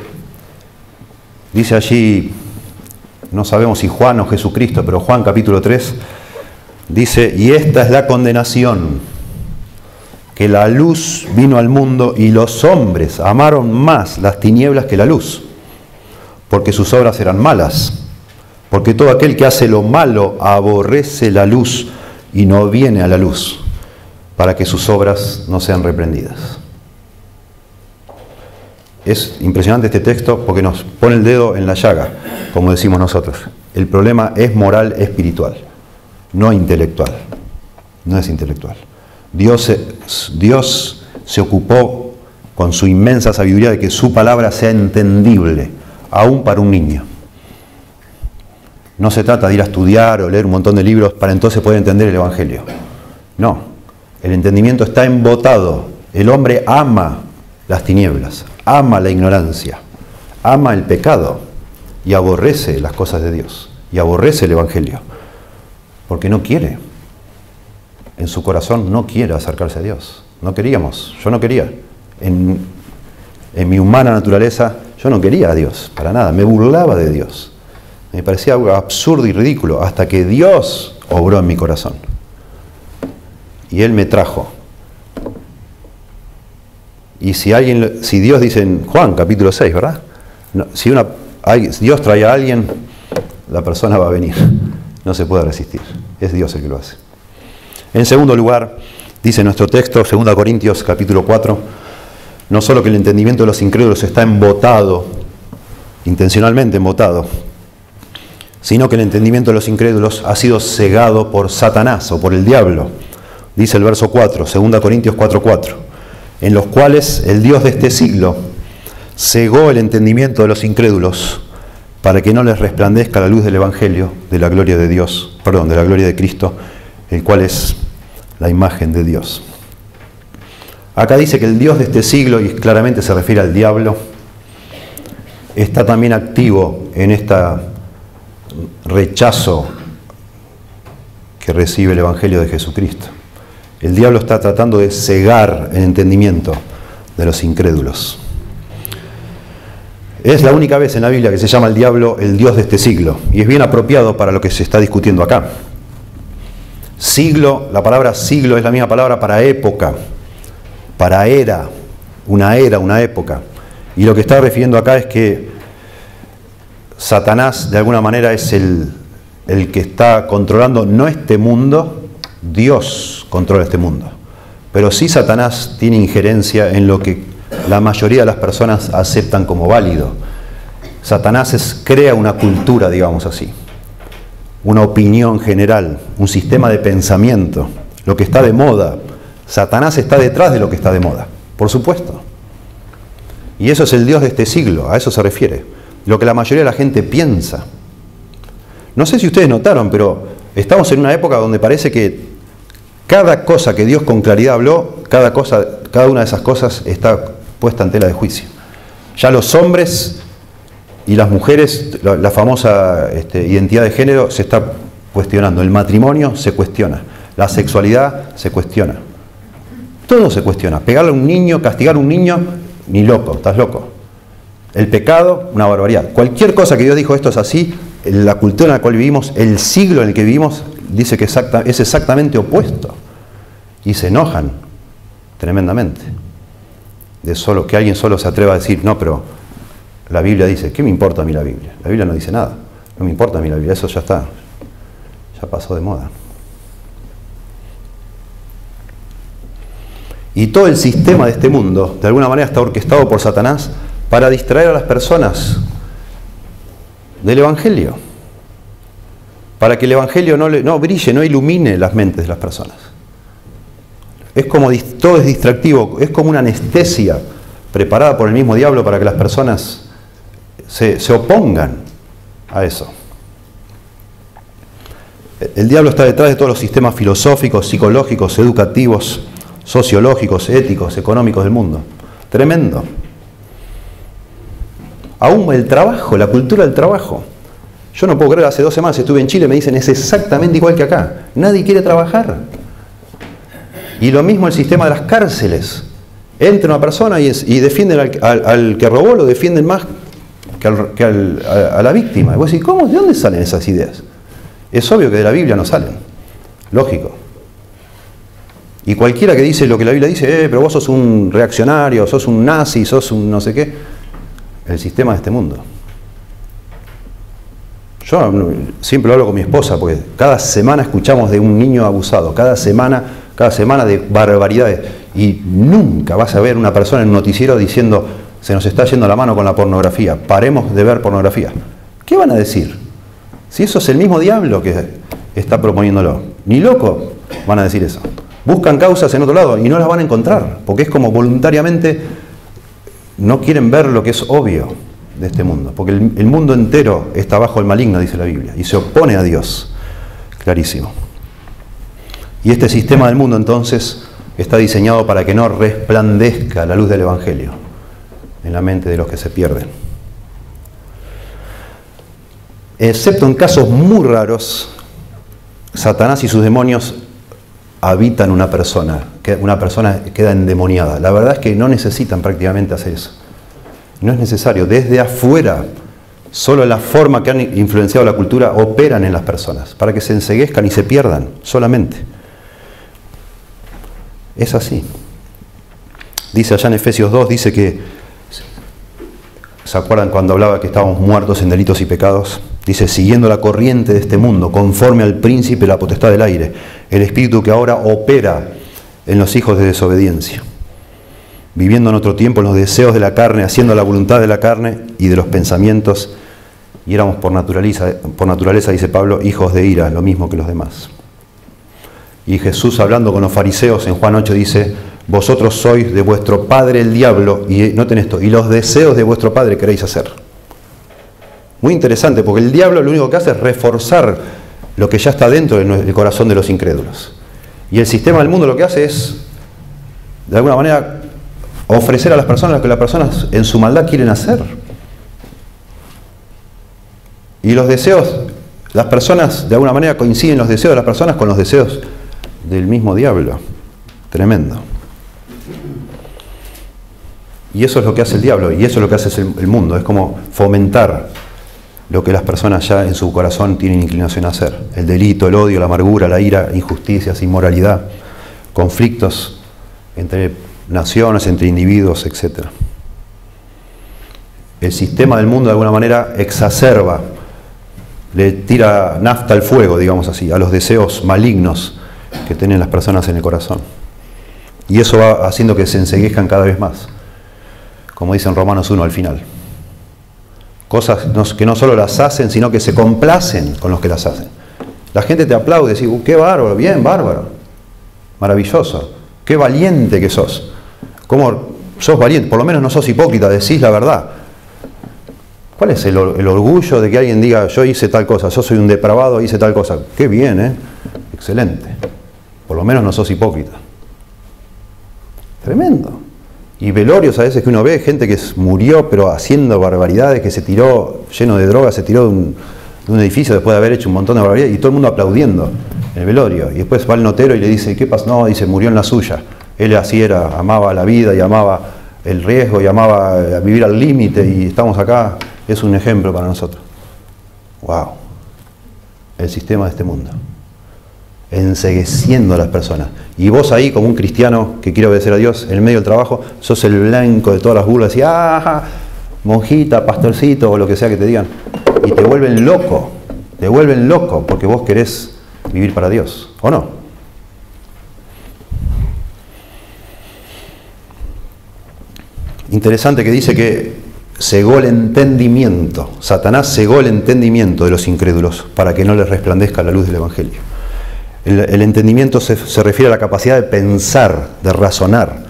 allí, no sabemos si Juan o Jesucristo, pero Juan capítulo 3, dice, y esta es la condenación, que la luz vino al mundo y los hombres amaron más las tinieblas que la luz, porque sus obras eran malas. Porque todo aquel que hace lo malo aborrece la luz y no viene a la luz, para que sus obras no sean reprendidas. Es impresionante este texto porque nos pone el dedo en la llaga, como decimos nosotros. El problema es moral espiritual. No intelectual, no es intelectual. Dios se ocupó con su inmensa sabiduría de que su palabra sea entendible, aún para un niño. No se trata de ir a estudiar o leer un montón de libros para entonces poder entender el Evangelio. No, el entendimiento está embotado. El hombre ama las tinieblas, ama la ignorancia, ama el pecado y aborrece las cosas de Dios y aborrece el Evangelio. Porque no quiere, en su corazón no quiere acercarse a Dios. No queríamos, yo no quería. En mi humana naturaleza yo no quería a Dios, para nada, me burlaba de Dios. Me parecía algo absurdo y ridículo, hasta que Dios obró en mi corazón. Y Él me trajo. Y si Dios dice en Juan capítulo 6, ¿verdad? No, si Dios trae a alguien, la persona va a venir. No se puede resistir. Es Dios el que lo hace. En segundo lugar, dice nuestro texto, 2 Corintios capítulo 4, no solo que el entendimiento de los incrédulos está embotado, intencionalmente embotado, sino que el entendimiento de los incrédulos ha sido cegado por Satanás o por el diablo. Dice el verso 4, 2 Corintios 4:4, en los cuales el Dios de este siglo cegó el entendimiento de los incrédulos para que no les resplandezca la luz del Evangelio, de la gloria de Dios, de la gloria de Cristo, el cual es la imagen de Dios. Acá dice que el Dios de este siglo, y claramente se refiere al diablo, está también activo en este rechazo que recibe el Evangelio de Jesucristo. El diablo está tratando de cegar el entendimiento de los incrédulos. Es la única vez en la Biblia que se llama al diablo el Dios de este siglo, y es bien apropiado para lo que se está discutiendo acá. Siglo, la palabra siglo es la misma palabra para época, para era, una época. Y lo que está refiriendo acá es que Satanás de alguna manera es el que está controlando no este mundo, Dios controla este mundo. Pero sí Satanás tiene injerencia en lo que la mayoría de las personas aceptan como válido. Satanás crea una cultura, digamos así, una opinión general, un sistema de pensamiento, lo que está de moda. Satanás está detrás de lo que está de moda, por supuesto. Y eso es el Dios de este siglo, a eso se refiere. Lo que la mayoría de la gente piensa. No sé si ustedes notaron, pero estamos en una época donde parece que cada cosa que Dios con claridad habló, cada una de esas cosas está puesta en tela de juicio. Ya los hombres y las mujeres, la famosa identidad de género se está cuestionando. El matrimonio se cuestiona. La sexualidad se cuestiona. Todo se cuestiona. Pegarle a un niño, castigar a un niño, ni loco, estás loco. El pecado, una barbaridad. Cualquier cosa que Dios dijo esto es así, la cultura en la cual vivimos, el siglo en el que vivimos, dice que es exactamente opuesto. Y se enojan tremendamente. De solo que alguien solo se atreva a decir, no, pero la Biblia dice, ¿qué me importa a mí la Biblia? La Biblia no dice nada. No me importa a mí la Biblia, eso ya está. Ya pasó de moda. Y todo el sistema de este mundo, de alguna manera, está orquestado por Satanás para distraer a las personas del Evangelio. Para que el Evangelio no brille, no ilumine las mentes de las personas. Es como todo es distractivo, es como una anestesia preparada por el mismo diablo para que las personas se opongan a eso. El diablo está detrás de todos los sistemas filosóficos, psicológicos, educativos, sociológicos, éticos, económicos del mundo. Tremendo. Aún el trabajo, la cultura del trabajo. Yo no puedo creer, hace 2 semanas estuve en Chile, me dicen, es exactamente igual que acá. Nadie quiere trabajar. Y lo mismo el sistema de las cárceles. Entra una persona y defienden al que robó, lo defienden más que a la víctima. Y vos decís, ¿cómo? ¿De dónde salen esas ideas? Es obvio que de la Biblia no salen. Lógico. Y cualquiera que dice lo que la Biblia dice, pero vos sos un reaccionario, sos un nazi, sos un no sé qué. El sistema de este mundo. Yo siempre hablo con mi esposa, porque cada semana escuchamos de un niño abusado, cada semana de barbaridades. Y nunca vas a ver una persona en un noticiero diciendo, se nos está yendo la mano con la pornografía, paremos de ver pornografía. ¿Qué van a decir? Si eso es el mismo diablo que está proponiéndolo. Ni loco van a decir eso. Buscan causas en otro lado y no las van a encontrar, porque es como voluntariamente no quieren ver lo que es obvio de este mundo, porque el mundo entero está bajo el maligno, dice la Biblia, y se opone a Dios. Clarísimo. Y este sistema del mundo entonces está diseñado para que no resplandezca la luz del Evangelio en la mente de los que se pierden. Excepto en casos muy raros, Satanás y sus demonios habitan una persona queda endemoniada. La verdad es que no necesitan prácticamente hacer eso. No es necesario. Desde afuera, solo la forma que han influenciado la cultura operan en las personas, para que se enceguezcan y se pierdan, solamente. Es así. Dice allá en Efesios 2, dice que, ¿se acuerdan cuando hablaba que estábamos muertos en delitos y pecados? Dice, siguiendo la corriente de este mundo, conforme al príncipe de la potestad del aire, el espíritu que ahora opera en los hijos de desobediencia, viviendo en otro tiempo en los deseos de la carne, haciendo la voluntad de la carne y de los pensamientos, y éramos por naturaleza, dice Pablo, hijos de ira, lo mismo que los demás. Y Jesús, hablando con los fariseos en Juan 8, dice, vosotros sois de vuestro padre el diablo, y noten esto, y los deseos de vuestro padre queréis hacer. Muy interesante, porque el diablo lo único que hace es reforzar lo que ya está dentro del corazón de los incrédulos. Y el sistema del mundo lo que hace es, de alguna manera, ofrecer a las personas lo que las personas en su maldad quieren hacer. Y los deseos, las personas, de alguna manera coinciden los deseos de las personas con los deseos del mismo diablo. Tremendo. Y eso es lo que hace el diablo, y eso es lo que hace el mundo. Es como fomentar lo que las personas ya en su corazón tienen inclinación a hacer. El delito, el odio, la amargura, la ira, injusticias, inmoralidad, conflictos entre naciones, entre individuos, etc. El sistema del mundo de alguna manera exacerba, le tira nafta al fuego, digamos así, a los deseos malignos que tienen las personas en el corazón. Y eso va haciendo que se enceguezcan cada vez más, como dice en Romanos 1 al final. Cosas que no solo las hacen, sino que se complacen con los que las hacen. La gente te aplaude y dice, qué bárbaro, bien, bárbaro, maravilloso, qué valiente que sos. ¿Cómo sos valiente? Por lo menos no sos hipócrita, decís la verdad. ¿Cuál es el orgullo de que alguien diga, yo hice tal cosa, yo soy un depravado, hice tal cosa? Qué bien, excelente. Por lo menos no sos hipócrita. Tremendo. Y velorios a veces que uno ve, gente que murió pero haciendo barbaridades, que se tiró lleno de drogas, se tiró de un edificio después de haber hecho un montón de barbaridades y todo el mundo aplaudiendo en el velorio. Y después va el notero y le dice, ¿qué pasó? No, dice, murió en la suya. Él así era, amaba la vida y amaba el riesgo y amaba a vivir al límite y estamos acá, es un ejemplo para nosotros. ¡Wow! El sistema de este mundo. Encegueciendo a las personas. Y vos ahí, como un cristiano que quiere obedecer a Dios, en el medio del trabajo, sos el blanco de todas las burlas y ¡ah! Monjita, pastorcito o lo que sea que te digan. Y te vuelven loco porque vos querés vivir para Dios, ¿o no? Interesante que dice que cegó el entendimiento, Satanás cegó el entendimiento de los incrédulos para que no les resplandezca la luz del Evangelio. El entendimiento se refiere a la capacidad de pensar, de razonar.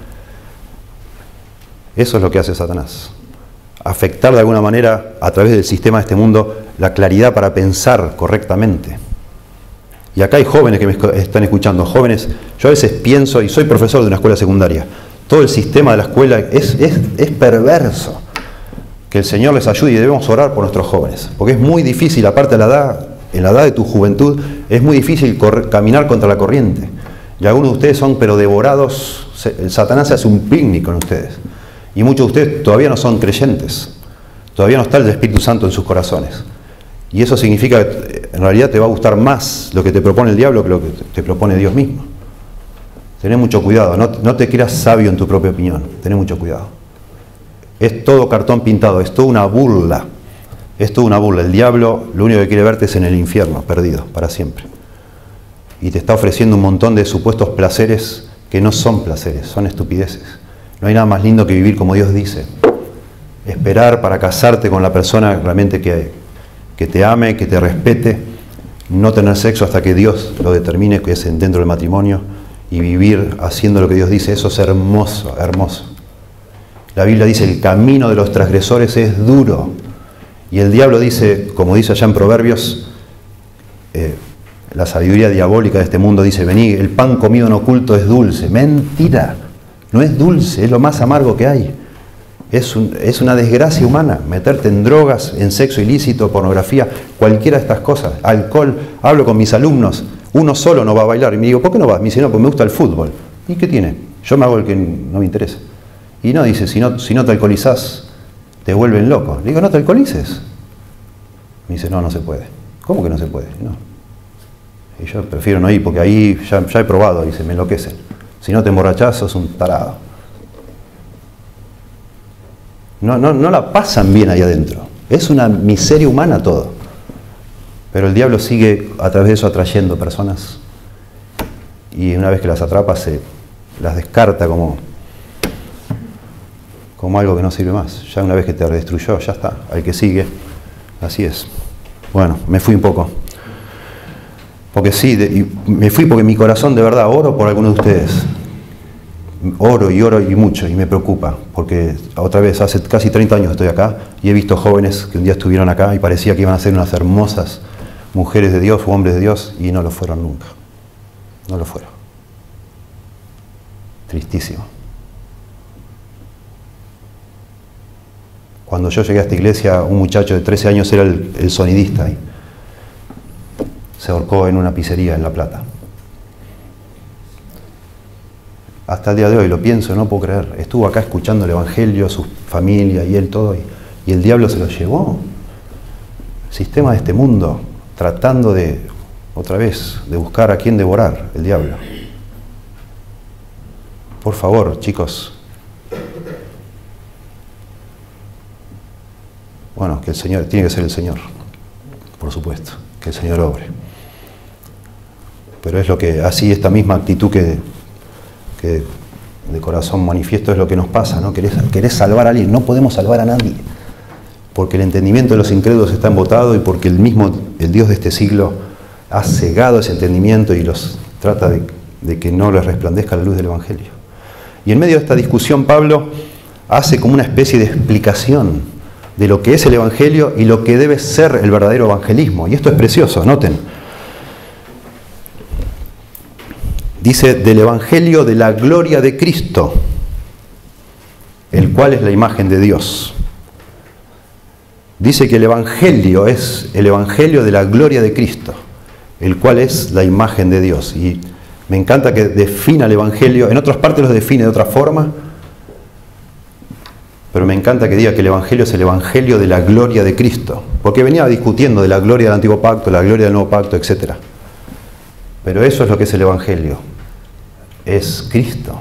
Eso es lo que hace Satanás. Afectar de alguna manera, a través del sistema de este mundo, la claridad para pensar correctamente. Y acá hay jóvenes que me están escuchando, jóvenes, yo a veces pienso, y soy profesor de una escuela secundaria, todo el sistema de la escuela es perverso. Que el Señor les ayude y debemos orar por nuestros jóvenes, porque es muy difícil, aparte de la edad, en la edad de tu juventud, es muy difícil caminar contra la corriente. Y algunos de ustedes son pero devorados, el Satanás se hace un picnic con ustedes. Y muchos de ustedes todavía no son creyentes, todavía no está el Espíritu Santo en sus corazones. Y eso significa que en realidad te va a gustar más lo que te propone el diablo que lo que te propone Dios mismo. Tené mucho cuidado, no te creas sabio en tu propia opinión, tené mucho cuidado. Es todo cartón pintado, es toda una burla. Es toda una burla. El diablo lo único que quiere verte es en el infierno, perdido, para siempre. Y te está ofreciendo un montón de supuestos placeres que no son placeres, son estupideces. No hay nada más lindo que vivir como Dios dice. Esperar para casarte con la persona realmente que te ame, que te respete. No tener sexo hasta que Dios lo determine, que es dentro del matrimonio. Y vivir haciendo lo que Dios dice. Eso es hermoso, hermoso. La Biblia dice, el camino de los transgresores es duro. Y el diablo dice, como dice allá en Proverbios, la sabiduría diabólica de este mundo dice, vení, el pan comido en oculto es dulce. Mentira, no es dulce, es lo más amargo que hay. Es una desgracia humana, meterte en drogas, en sexo ilícito, pornografía, cualquiera de estas cosas, alcohol. Hablo con mis alumnos, uno solo no va a bailar. Y me digo, ¿por qué no vas? Me dice, no, porque me gusta el fútbol. ¿Y qué tiene? Yo me hago el que no me interesa. Y no, dice, si no te alcoholizás, te vuelven loco. Le digo, no te alcoholices. Me dice, no se puede. ¿Cómo que no se puede? No. Y yo prefiero no ir, porque ahí ya he probado, dice, me enloquecen. Si no te emborrachás, sos un tarado. No la pasan bien ahí adentro. Es una miseria humana todo. Pero el diablo sigue a través de eso atrayendo personas. Y una vez que las atrapa, las descarta como algo que no sirve más. Ya una vez que te destruyó, ya está. Al que sigue, así es. Bueno, me fui un poco. Porque sí, me fui porque mi corazón de verdad, oro por algunos de ustedes. Oro y mucho, y me preocupa. Porque otra vez, hace casi 30 años estoy acá, y he visto jóvenes que un día estuvieron acá y parecía que iban a ser unas hermosas mujeres de Dios o hombres de Dios, y no lo fueron nunca. No lo fueron. Tristísimo. Cuando yo llegué a esta iglesia, un muchacho de 13 años era el sonidista y se ahorcó en una pizzería en La Plata. Hasta el día de hoy lo pienso, no puedo creer. Estuvo acá escuchando el Evangelio, su familia y él todo, y el diablo se lo llevó. Sistema de este mundo, tratando otra vez, de buscar a quién devorar, el diablo. Por favor, chicos. Bueno, que el Señor, tiene que ser el Señor, por supuesto, que el Señor obre. Pero es lo que, así esta misma actitud que de corazón manifiesto es lo que nos pasa, ¿no? Querés salvar a alguien, no podemos salvar a nadie, porque el entendimiento de los incrédulos está embotado y porque el Dios de este siglo ha cegado ese entendimiento y los trata de que no les resplandezca la luz del Evangelio. Y en medio de esta discusión Pablo hace como una especie de explicación de lo que es el Evangelio y lo que debe ser el verdadero evangelismo. Y esto es precioso, noten. Dice, del Evangelio de la gloria de Cristo, el cual es la imagen de Dios. Dice que el Evangelio es el Evangelio de la gloria de Cristo, el cual es la imagen de Dios. Y me encanta que defina el Evangelio, en otras partes lo define de otra forma, Pero me encanta que diga que el Evangelio es el Evangelio de la gloria de Cristo, porque venía discutiendo de la gloria del Antiguo Pacto, la gloria del Nuevo Pacto, etc. Pero eso es lo que es el Evangelio, es Cristo.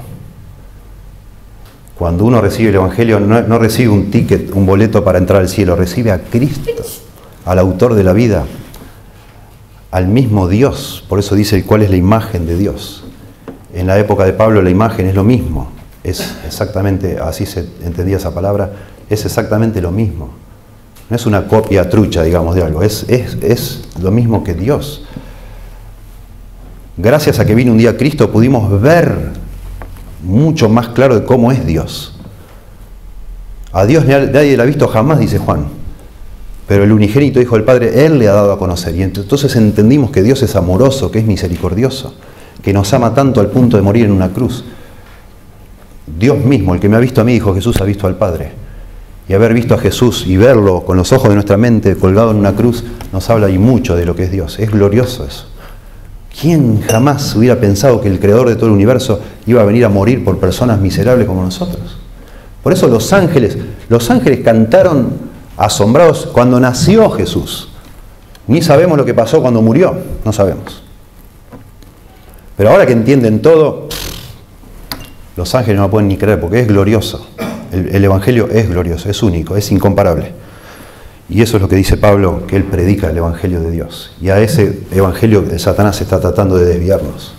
Cuando uno recibe el Evangelio, no recibe un ticket, un boleto para entrar al cielo, recibe a Cristo, al autor de la vida, al mismo Dios. Por eso dice cuál es la imagen de Dios. En la época de Pablo la imagen es lo mismo, es exactamente, así se entendía esa palabra, es exactamente lo mismo. No es una copia trucha, digamos, de algo, es lo mismo que Dios. Gracias a que vino un día Cristo pudimos ver mucho más claro de cómo es Dios. A Dios nadie le ha visto jamás, dice Juan, pero el unigénito Hijo del Padre, Él le ha dado a conocer. Y entonces entendimos que Dios es amoroso, que es misericordioso, que nos ama tanto al punto de morir en una cruz. Dios mismo, el que me ha visto a mí, dijo Jesús, ha visto al Padre. Y haber visto a Jesús y verlo con los ojos de nuestra mente colgado en una cruz, nos habla y mucho de lo que es Dios. Es glorioso eso. ¿Quién jamás hubiera pensado que el creador de todo el universo iba a venir a morir por personas miserables como nosotros? Por eso los ángeles cantaron asombrados cuando nació Jesús. Ni sabemos lo que pasó cuando murió, no sabemos. Pero ahora que entienden todo, los ángeles no lo pueden ni creer porque es glorioso. El Evangelio es glorioso, es único, es incomparable. Y eso es lo que dice Pablo, que él predica el Evangelio de Dios. Y a ese Evangelio Satanás está tratando de desviarnos.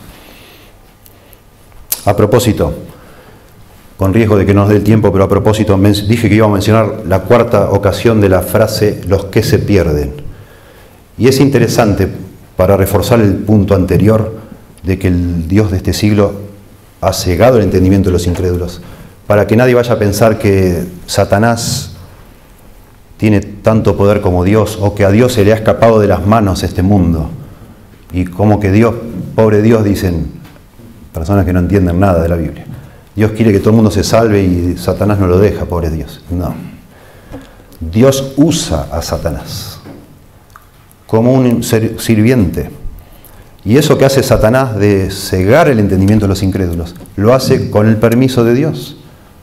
A propósito, con riesgo de que no nos dé el tiempo, pero a propósito dije que iba a mencionar la cuarta ocasión de la frase los que se pierden. Y es interesante para reforzar el punto anterior de que el Dios de este siglo ha cegado el entendimiento de los incrédulos, para que nadie vaya a pensar que Satanás tiene tanto poder como Dios, o que a Dios se le ha escapado de las manos este mundo. Y como que Dios, pobre Dios, dicen personas que no entienden nada de la Biblia. Dios quiere que todo el mundo se salve y Satanás no lo deja, pobre Dios. No. Dios usa a Satanás como un sirviente. Y eso que hace Satanás de cegar el entendimiento de los incrédulos, lo hace con el permiso de Dios,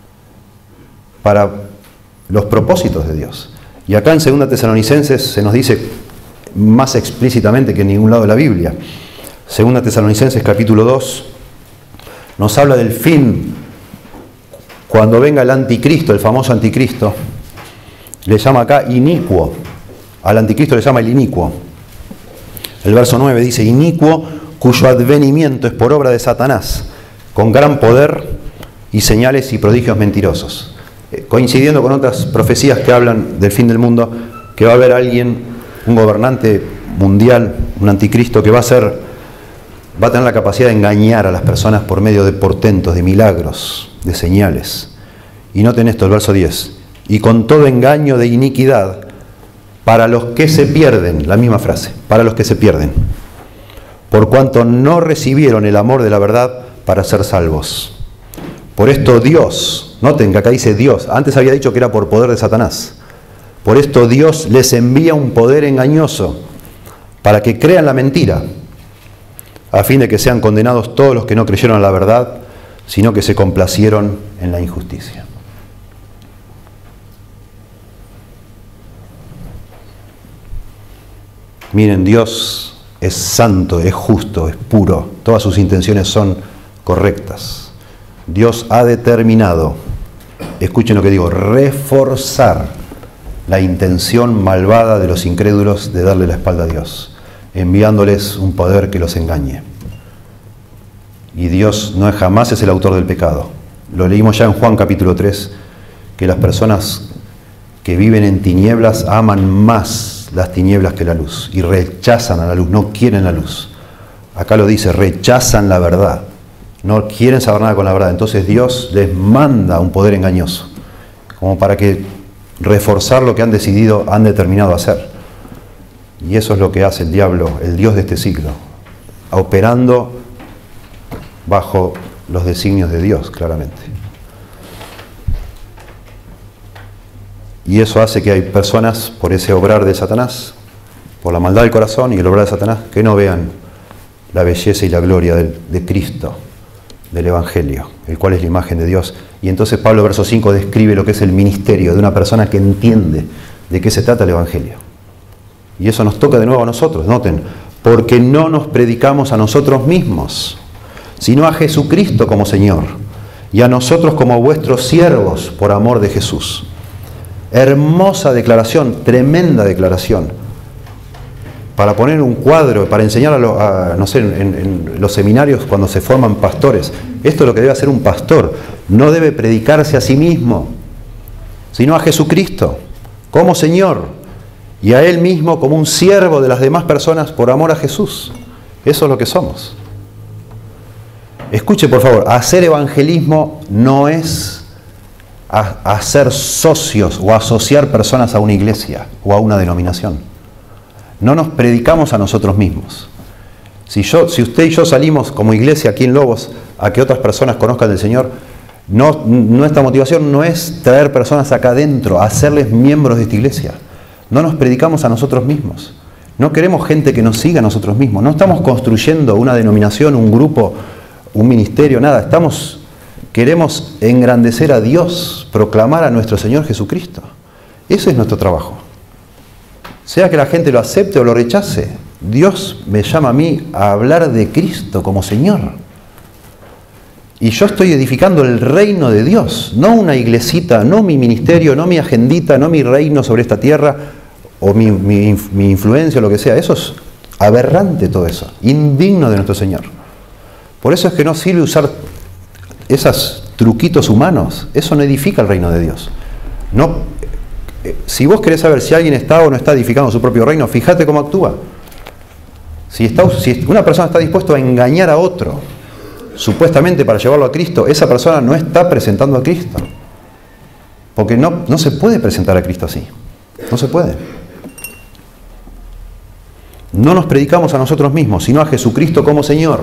para los propósitos de Dios. Y acá en 2 Tesalonicenses se nos dice más explícitamente que en ningún lado de la Biblia. 2 Tesalonicenses capítulo 2 nos habla del fin, cuando venga el anticristo, el famoso anticristo. Le llama acá inicuo, al anticristo le llama el inicuo. El verso 9 dice, inicuo cuyo advenimiento es por obra de Satanás, con gran poder y señales y prodigios mentirosos. Coincidiendo con otras profecías que hablan del fin del mundo, que va a haber alguien, un gobernante mundial, un anticristo, que va a tener la capacidad de engañar a las personas por medio de portentos, de milagros, de señales. Y noten esto, el verso 10, y con todo engaño de iniquidad, para los que se pierden, la misma frase, para los que se pierden, por cuanto no recibieron el amor de la verdad para ser salvos. Por esto Dios, noten que acá dice Dios, antes había dicho que era por poder de Satanás. Por esto Dios les envía un poder engañoso para que crean la mentira, a fin de que sean condenados todos los que no creyeron a la verdad, sino que se complacieron en la injusticia. Miren, Dios es santo, es justo, es puro, todas sus intenciones son correctas. Dios ha determinado, escuchen lo que digo, reforzar la intención malvada de los incrédulos de darle la espalda a Dios, enviándoles un poder que los engañe. Y Dios jamás es el autor del pecado. Lo leímos ya en Juan capítulo 3, que las personas que viven en tinieblas aman más las tinieblas que la luz y rechazan a la luz, no quieren la luz. Acá lo dice, rechazan la verdad. No quieren saber nada con la verdad. Entonces Dios les manda un poder engañoso, como para que reforzar lo que han decidido, han determinado hacer. Y eso es lo que hace el diablo, el Dios de este siglo, operando bajo los designios de Dios, claramente. Y eso hace que hay personas, por ese obrar de Satanás, por la maldad del corazón y el obrar de Satanás, que no vean la belleza y la gloria de Cristo, del Evangelio, el cual es la imagen de Dios. Y entonces Pablo, verso 5, describe lo que es el ministerio de una persona que entiende de qué se trata el Evangelio. Y eso nos toca de nuevo a nosotros, noten, porque no nos predicamos a nosotros mismos, sino a Jesucristo como Señor, y a nosotros como vuestros siervos por amor de Jesús. Hermosa declaración, tremenda declaración. Para poner un cuadro, para enseñar no sé, en los seminarios cuando se forman pastores. Esto es lo que debe hacer un pastor. No debe predicarse a sí mismo, sino a Jesucristo como Señor y a Él mismo como un siervo de las demás personas por amor a Jesús. Eso es lo que somos. Escuche, por favor, hacer evangelismo no es hacer socios o asociar personas a una iglesia o a una denominación. No nos predicamos a nosotros mismos. Si usted y yo salimos como iglesia aquí en Lobos a que otras personas conozcan del Señor, nuestra motivación no es traer personas acá adentro, hacerles miembros de esta iglesia. No nos predicamos a nosotros mismos. No queremos gente que nos siga a nosotros mismos. No estamos construyendo una denominación, un grupo, un ministerio, nada. Queremos engrandecer a Dios, proclamar a nuestro Señor Jesucristo. Ese es nuestro trabajo. Sea que la gente lo acepte o lo rechace, Dios me llama a mí a hablar de Cristo como Señor. Y yo estoy edificando el reino de Dios, no una iglesita, no mi ministerio, no mi agendita, no mi reino sobre esta tierra, o mi influencia o lo que sea. Eso es aberrante, todo eso, indigno de nuestro Señor. Por eso es que no sirve usar esos truquitos humanos. Eso no edifica el reino de Dios. Si vos querés saber si alguien está o no está edificando su propio reino, fíjate cómo actúa. Si una persona está dispuesta a engañar a otro, supuestamente para llevarlo a Cristo, esa persona no está presentando a Cristo. Porque no se puede presentar a Cristo así. No se puede. No nos predicamos a nosotros mismos, sino a Jesucristo como Señor.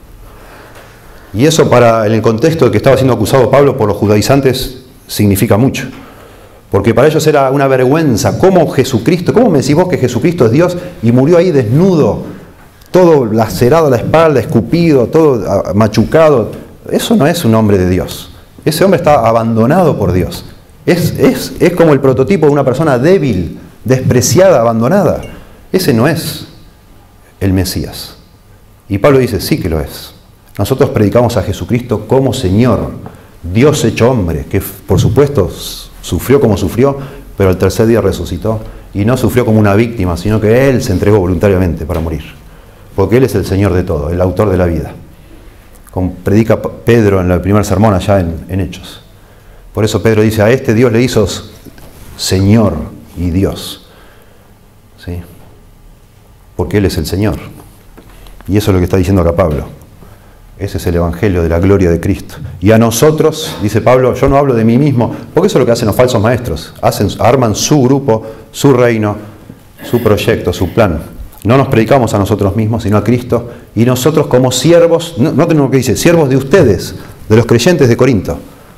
Y eso en el contexto de que estaba siendo acusado Pablo por los judaizantes significa mucho. Porque para ellos era una vergüenza. ¿Cómo Jesucristo? ¿Cómo me decís vos que Jesucristo es Dios y murió ahí desnudo, todo lacerado a la espalda, escupido, todo machucado? Eso no es un hombre de Dios. Ese hombre está abandonado por Dios. Es como el prototipo de una persona débil, despreciada, abandonada. Ese no es el Mesías. Y Pablo dice, sí que lo es. Nosotros predicamos a Jesucristo como Señor, Dios hecho hombre, que por supuesto sufrió como sufrió, pero al tercer día resucitó. Y no sufrió como una víctima, sino que Él se entregó voluntariamente para morir. Porque Él es el Señor de todo, el autor de la vida. Como predica Pedro en el primer sermón allá en Hechos. Por eso Pedro dice, a este Dios le hizo Señor y Dios. ¿Sí? Porque Él es el Señor. Y eso es lo que está diciendo acá Pablo. Ese es el Evangelio de la gloria de Cristo. Y a nosotros, dice Pablo, yo no hablo de mí mismo, porque eso es lo que hacen los falsos maestros. Arman su grupo, su reino, su proyecto, su plan. No nos predicamos a nosotros mismos, sino a Cristo. Y nosotros como siervos, no tenemos que decir, siervos de ustedes, de los creyentes de Corinto,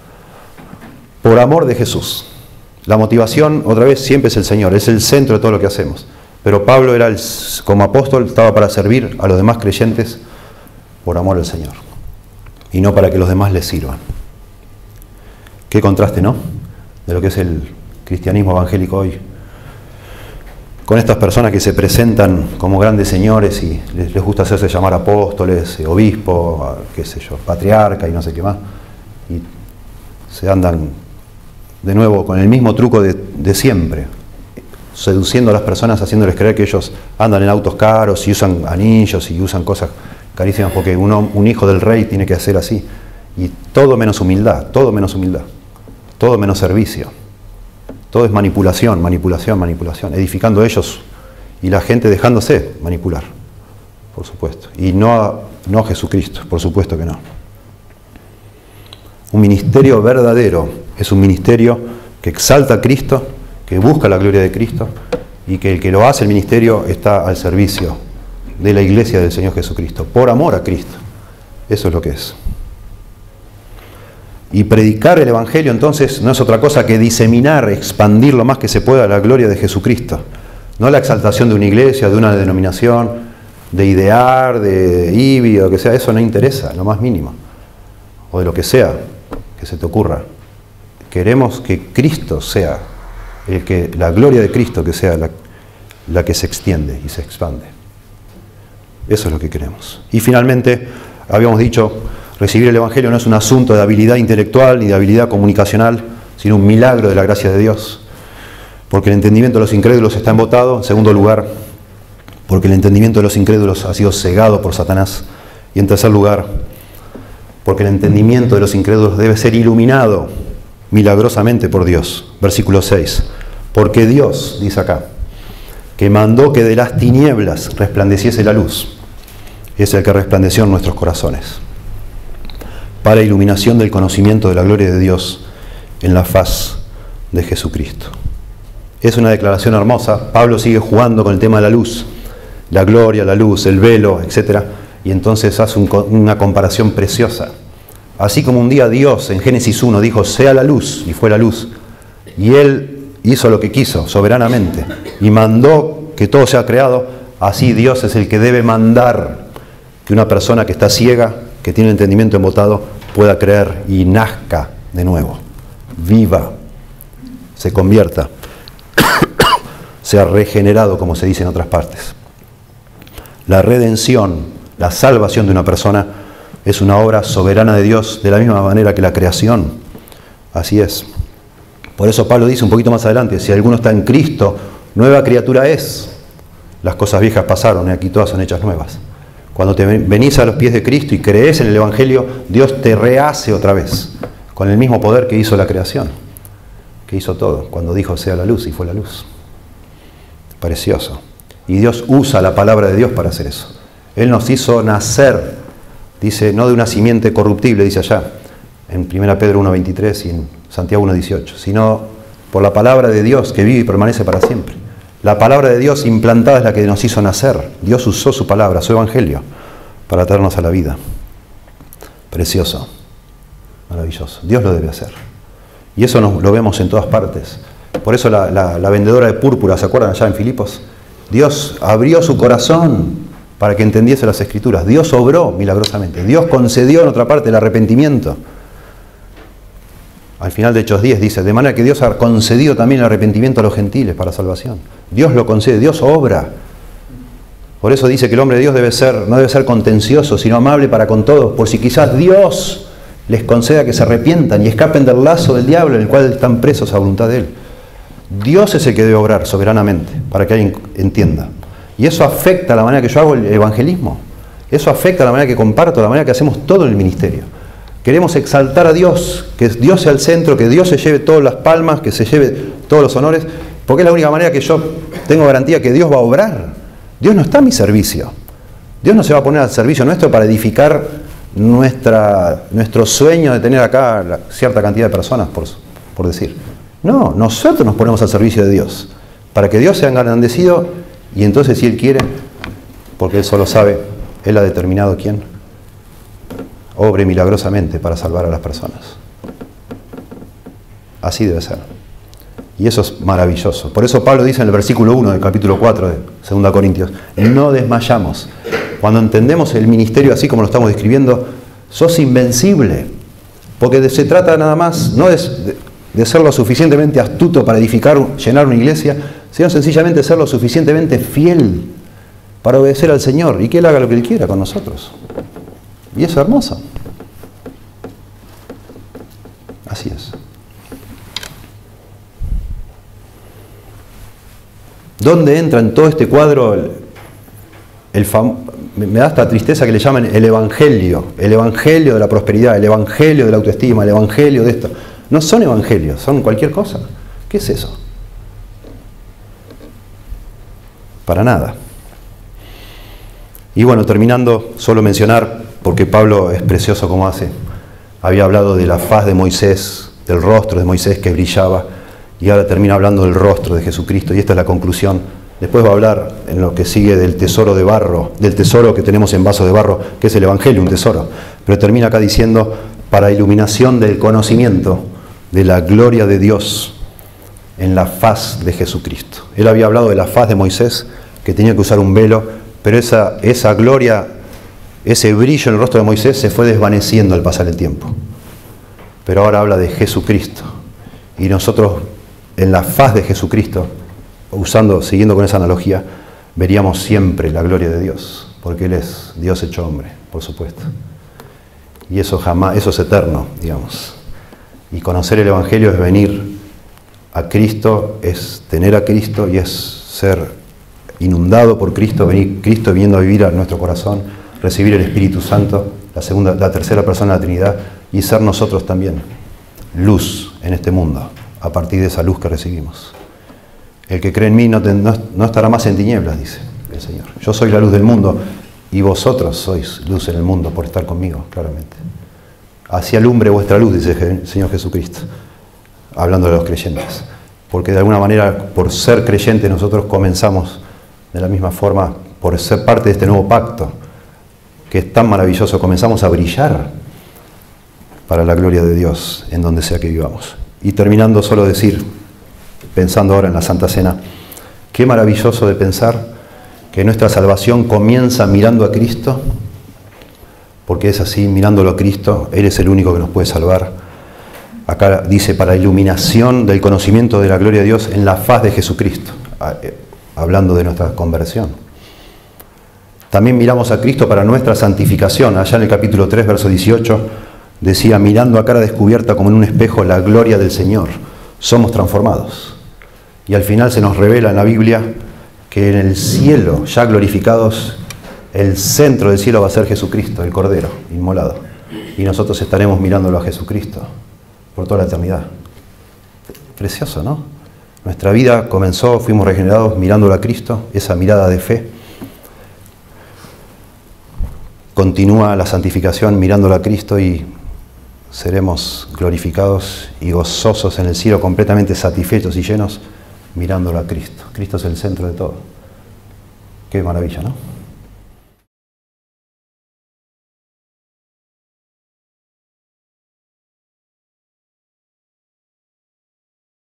por amor de Jesús. La motivación, otra vez, siempre es el Señor, es el centro de todo lo que hacemos. Pero Pablo como apóstol estaba para servir a los demás creyentes por amor al Señor, y no para que los demás les sirvan. Qué contraste, ¿no?, de lo que es el cristianismo evangélico hoy, con estas personas que se presentan como grandes señores y les gusta hacerse llamar apóstoles, obispo, qué sé yo, patriarca y no sé qué más, y se andan de nuevo con el mismo truco de siempre, seduciendo a las personas, haciéndoles creer que ellos andan en autos caros y usan anillos y usan cosas carísimas porque un hijo del rey tiene que hacer así. Y todo menos humildad, todo menos servicio. Todo es manipulación, edificando ellos y la gente dejándose manipular, por supuesto. Y no a Jesucristo, por supuesto que no. Un ministerio verdadero es un ministerio que exalta a Cristo, que busca la gloria de Cristo y que el que lo hace el ministerio está al servicio de la iglesia del Señor Jesucristo, por amor a Cristo. Eso es lo que es. Y predicar el Evangelio entonces no es otra cosa que diseminar, expandir lo más que se pueda la gloria de Jesucristo. No la exaltación de una iglesia, de una denominación, de idear, de IBI o lo que sea, eso no interesa, lo más mínimo. o de lo que sea que se te ocurra. Queremos que Cristo sea, la gloria de Cristo que sea la que se extiende y se expande. Eso es lo que queremos. Y finalmente, habíamos dicho, recibir el Evangelio no es un asunto de habilidad intelectual ni de habilidad comunicacional, sino un milagro de la gracia de Dios. Porque el entendimiento de los incrédulos está embotado. En segundo lugar, porque el entendimiento de los incrédulos ha sido cegado por Satanás. Y en tercer lugar, porque el entendimiento de los incrédulos debe ser iluminado milagrosamente por Dios. Versículo 6. Porque Dios, dice acá, que mandó que de las tinieblas resplandeciese la luz, es el que resplandeció en nuestros corazones, para iluminación del conocimiento de la gloria de Dios en la faz de Jesucristo. Es una declaración hermosa. Pablo sigue jugando con el tema de la luz, la gloria, la luz, el velo, etc. Y entonces hace una comparación preciosa. Así como un día Dios en Génesis 1 dijo, sea la luz, y fue la luz, y Él hizo lo que quiso, soberanamente, y mandó que todo sea creado, así Dios es el que debe mandar que una persona que está ciega, que tiene el entendimiento embotado, pueda creer y nazca de nuevo, viva, se convierta, sea regenerado, como se dice en otras partes. La redención, la salvación de una persona es una obra soberana de Dios, de la misma manera que la creación. Así es. Por eso Pablo dice un poquito más adelante, si alguno está en Cristo, nueva criatura es. Las cosas viejas pasaron y aquí todas son hechas nuevas. Cuando te venís a los pies de Cristo y crees en el Evangelio, Dios te rehace otra vez, con el mismo poder que hizo la creación, que hizo todo, cuando dijo sea la luz y fue la luz. Precioso. Y Dios usa la palabra de Dios para hacer eso. Él nos hizo nacer, dice, no de una simiente corruptible, dice allá, en 1 Pedro 1:23 y en Santiago 1:18, sino por la palabra de Dios que vive y permanece para siempre. La palabra de Dios implantada es la que nos hizo nacer. Dios usó su palabra, su evangelio, para traernos a la vida. Precioso, maravilloso. Dios lo debe hacer. Y eso lo vemos en todas partes. Por eso la vendedora de púrpura, ¿se acuerdan allá en Filipos? Dios abrió su corazón para que entendiese las Escrituras. Dios obró milagrosamente. Dios concedió en otra parte el arrepentimiento. Al final de Hechos 10 dice, de manera que Dios ha concedido también el arrepentimiento a los gentiles para salvación. Dios lo concede, Dios obra. Por eso dice que el hombre de Dios no debe ser contencioso, sino amable para con todos, por si quizás Dios les conceda que se arrepientan y escapen del lazo del diablo en el cual están presos a voluntad de Él. Dios es el que debe obrar soberanamente, para que alguien entienda. Y eso afecta la manera que yo hago el evangelismo. Eso afecta la manera que comparto, la manera que hacemos todo en el ministerio. Queremos exaltar a Dios, que Dios sea el centro, que Dios se lleve todas las palmas, que se lleve todos los honores, porque es la única manera que yo tengo garantía que Dios va a obrar. Dios no está a mi servicio. Dios no se va a poner al servicio nuestro para edificar nuestro sueño de tener acá cierta cantidad de personas, por decir. No, nosotros nos ponemos al servicio de Dios, para que Dios sea engrandecido, y entonces si Él quiere, porque Él solo sabe, Él ha determinado quién obre milagrosamente para salvar a las personas. Así debe ser. Y eso es maravilloso. Por eso Pablo dice en el versículo 1 del capítulo 4 de 2 Corintios, no desmayamos. Cuando entendemos el ministerio así como lo estamos describiendo, sos invencible. Porque se trata nada más, no de ser lo suficientemente astuto para edificar, llenar una iglesia, sino sencillamente ser lo suficientemente fiel para obedecer al Señor y que Él haga lo que Él quiera con nosotros. Y eso es hermoso. Así es. ¿Dónde entra en todo este cuadro me da esta tristeza que le llaman el evangelio de la prosperidad, el evangelio de la autoestima, el evangelio de esto? No son evangelios, son cualquier cosa. ¿Qué es eso? Para nada. Y bueno, terminando, solo mencionar, porque Pablo es precioso como hace, había hablado de la faz de Moisés, del rostro de Moisés que brillaba, y ahora termina hablando del rostro de Jesucristo, y esta es la conclusión. Después va a hablar en lo que sigue del tesoro de barro, del tesoro que tenemos en vaso de barro, que es el Evangelio, un tesoro. Pero termina acá diciendo, para iluminación del conocimiento de la gloria de Dios en la faz de Jesucristo. Él había hablado de la faz de Moisés, que tenía que usar un velo, pero esa gloria ese brillo en el rostro de Moisés se fue desvaneciendo al pasar el tiempo. Pero ahora habla de Jesucristo. Y nosotros, en la faz de Jesucristo, siguiendo con esa analogía, veríamos siempre la gloria de Dios, porque Él es Dios hecho hombre, por supuesto. Y eso es eterno, digamos. Y conocer el Evangelio es venir a Cristo, es tener a Cristo y es ser inundado por Cristo, Cristo viniendo a vivir a nuestro corazón, recibir el Espíritu Santo, la tercera persona de la Trinidad, y ser nosotros también luz en este mundo, a partir de esa luz que recibimos. El que cree en mí no estará más en tinieblas, dice el Señor. Yo soy la luz del mundo y vosotros sois luz en el mundo por estar conmigo, claramente. Así alumbre vuestra luz, dice el Señor Jesucristo, hablando de los creyentes. Porque de alguna manera, por ser creyentes, nosotros comenzamos de la misma forma, por ser parte de este nuevo pacto, que es tan maravilloso, comenzamos a brillar para la gloria de Dios en donde sea que vivamos. Y terminando, solo decir, pensando ahora en la Santa Cena, qué maravilloso de pensar que nuestra salvación comienza mirando a Cristo, porque es así, mirándolo a Cristo, Él es el único que nos puede salvar. Acá dice, para iluminación del conocimiento de la gloria de Dios en la faz de Jesucristo, hablando de nuestra conversión. También miramos a Cristo para nuestra santificación. Allá en el capítulo 3, verso 18, decía, mirando a cara descubierta como en un espejo la gloria del Señor, somos transformados. Y al final se nos revela en la Biblia que en el cielo, ya glorificados, el centro del cielo va a ser Jesucristo, el Cordero inmolado. Y nosotros estaremos mirándolo a Jesucristo por toda la eternidad. Precioso, ¿no? Nuestra vida comenzó, fuimos regenerados mirándolo a Cristo, esa mirada de fe. Continúa la santificación mirándolo a Cristo y seremos glorificados y gozosos en el cielo, completamente satisfechos y llenos, mirándolo a Cristo. Cristo es el centro de todo. Qué maravilla, ¿no?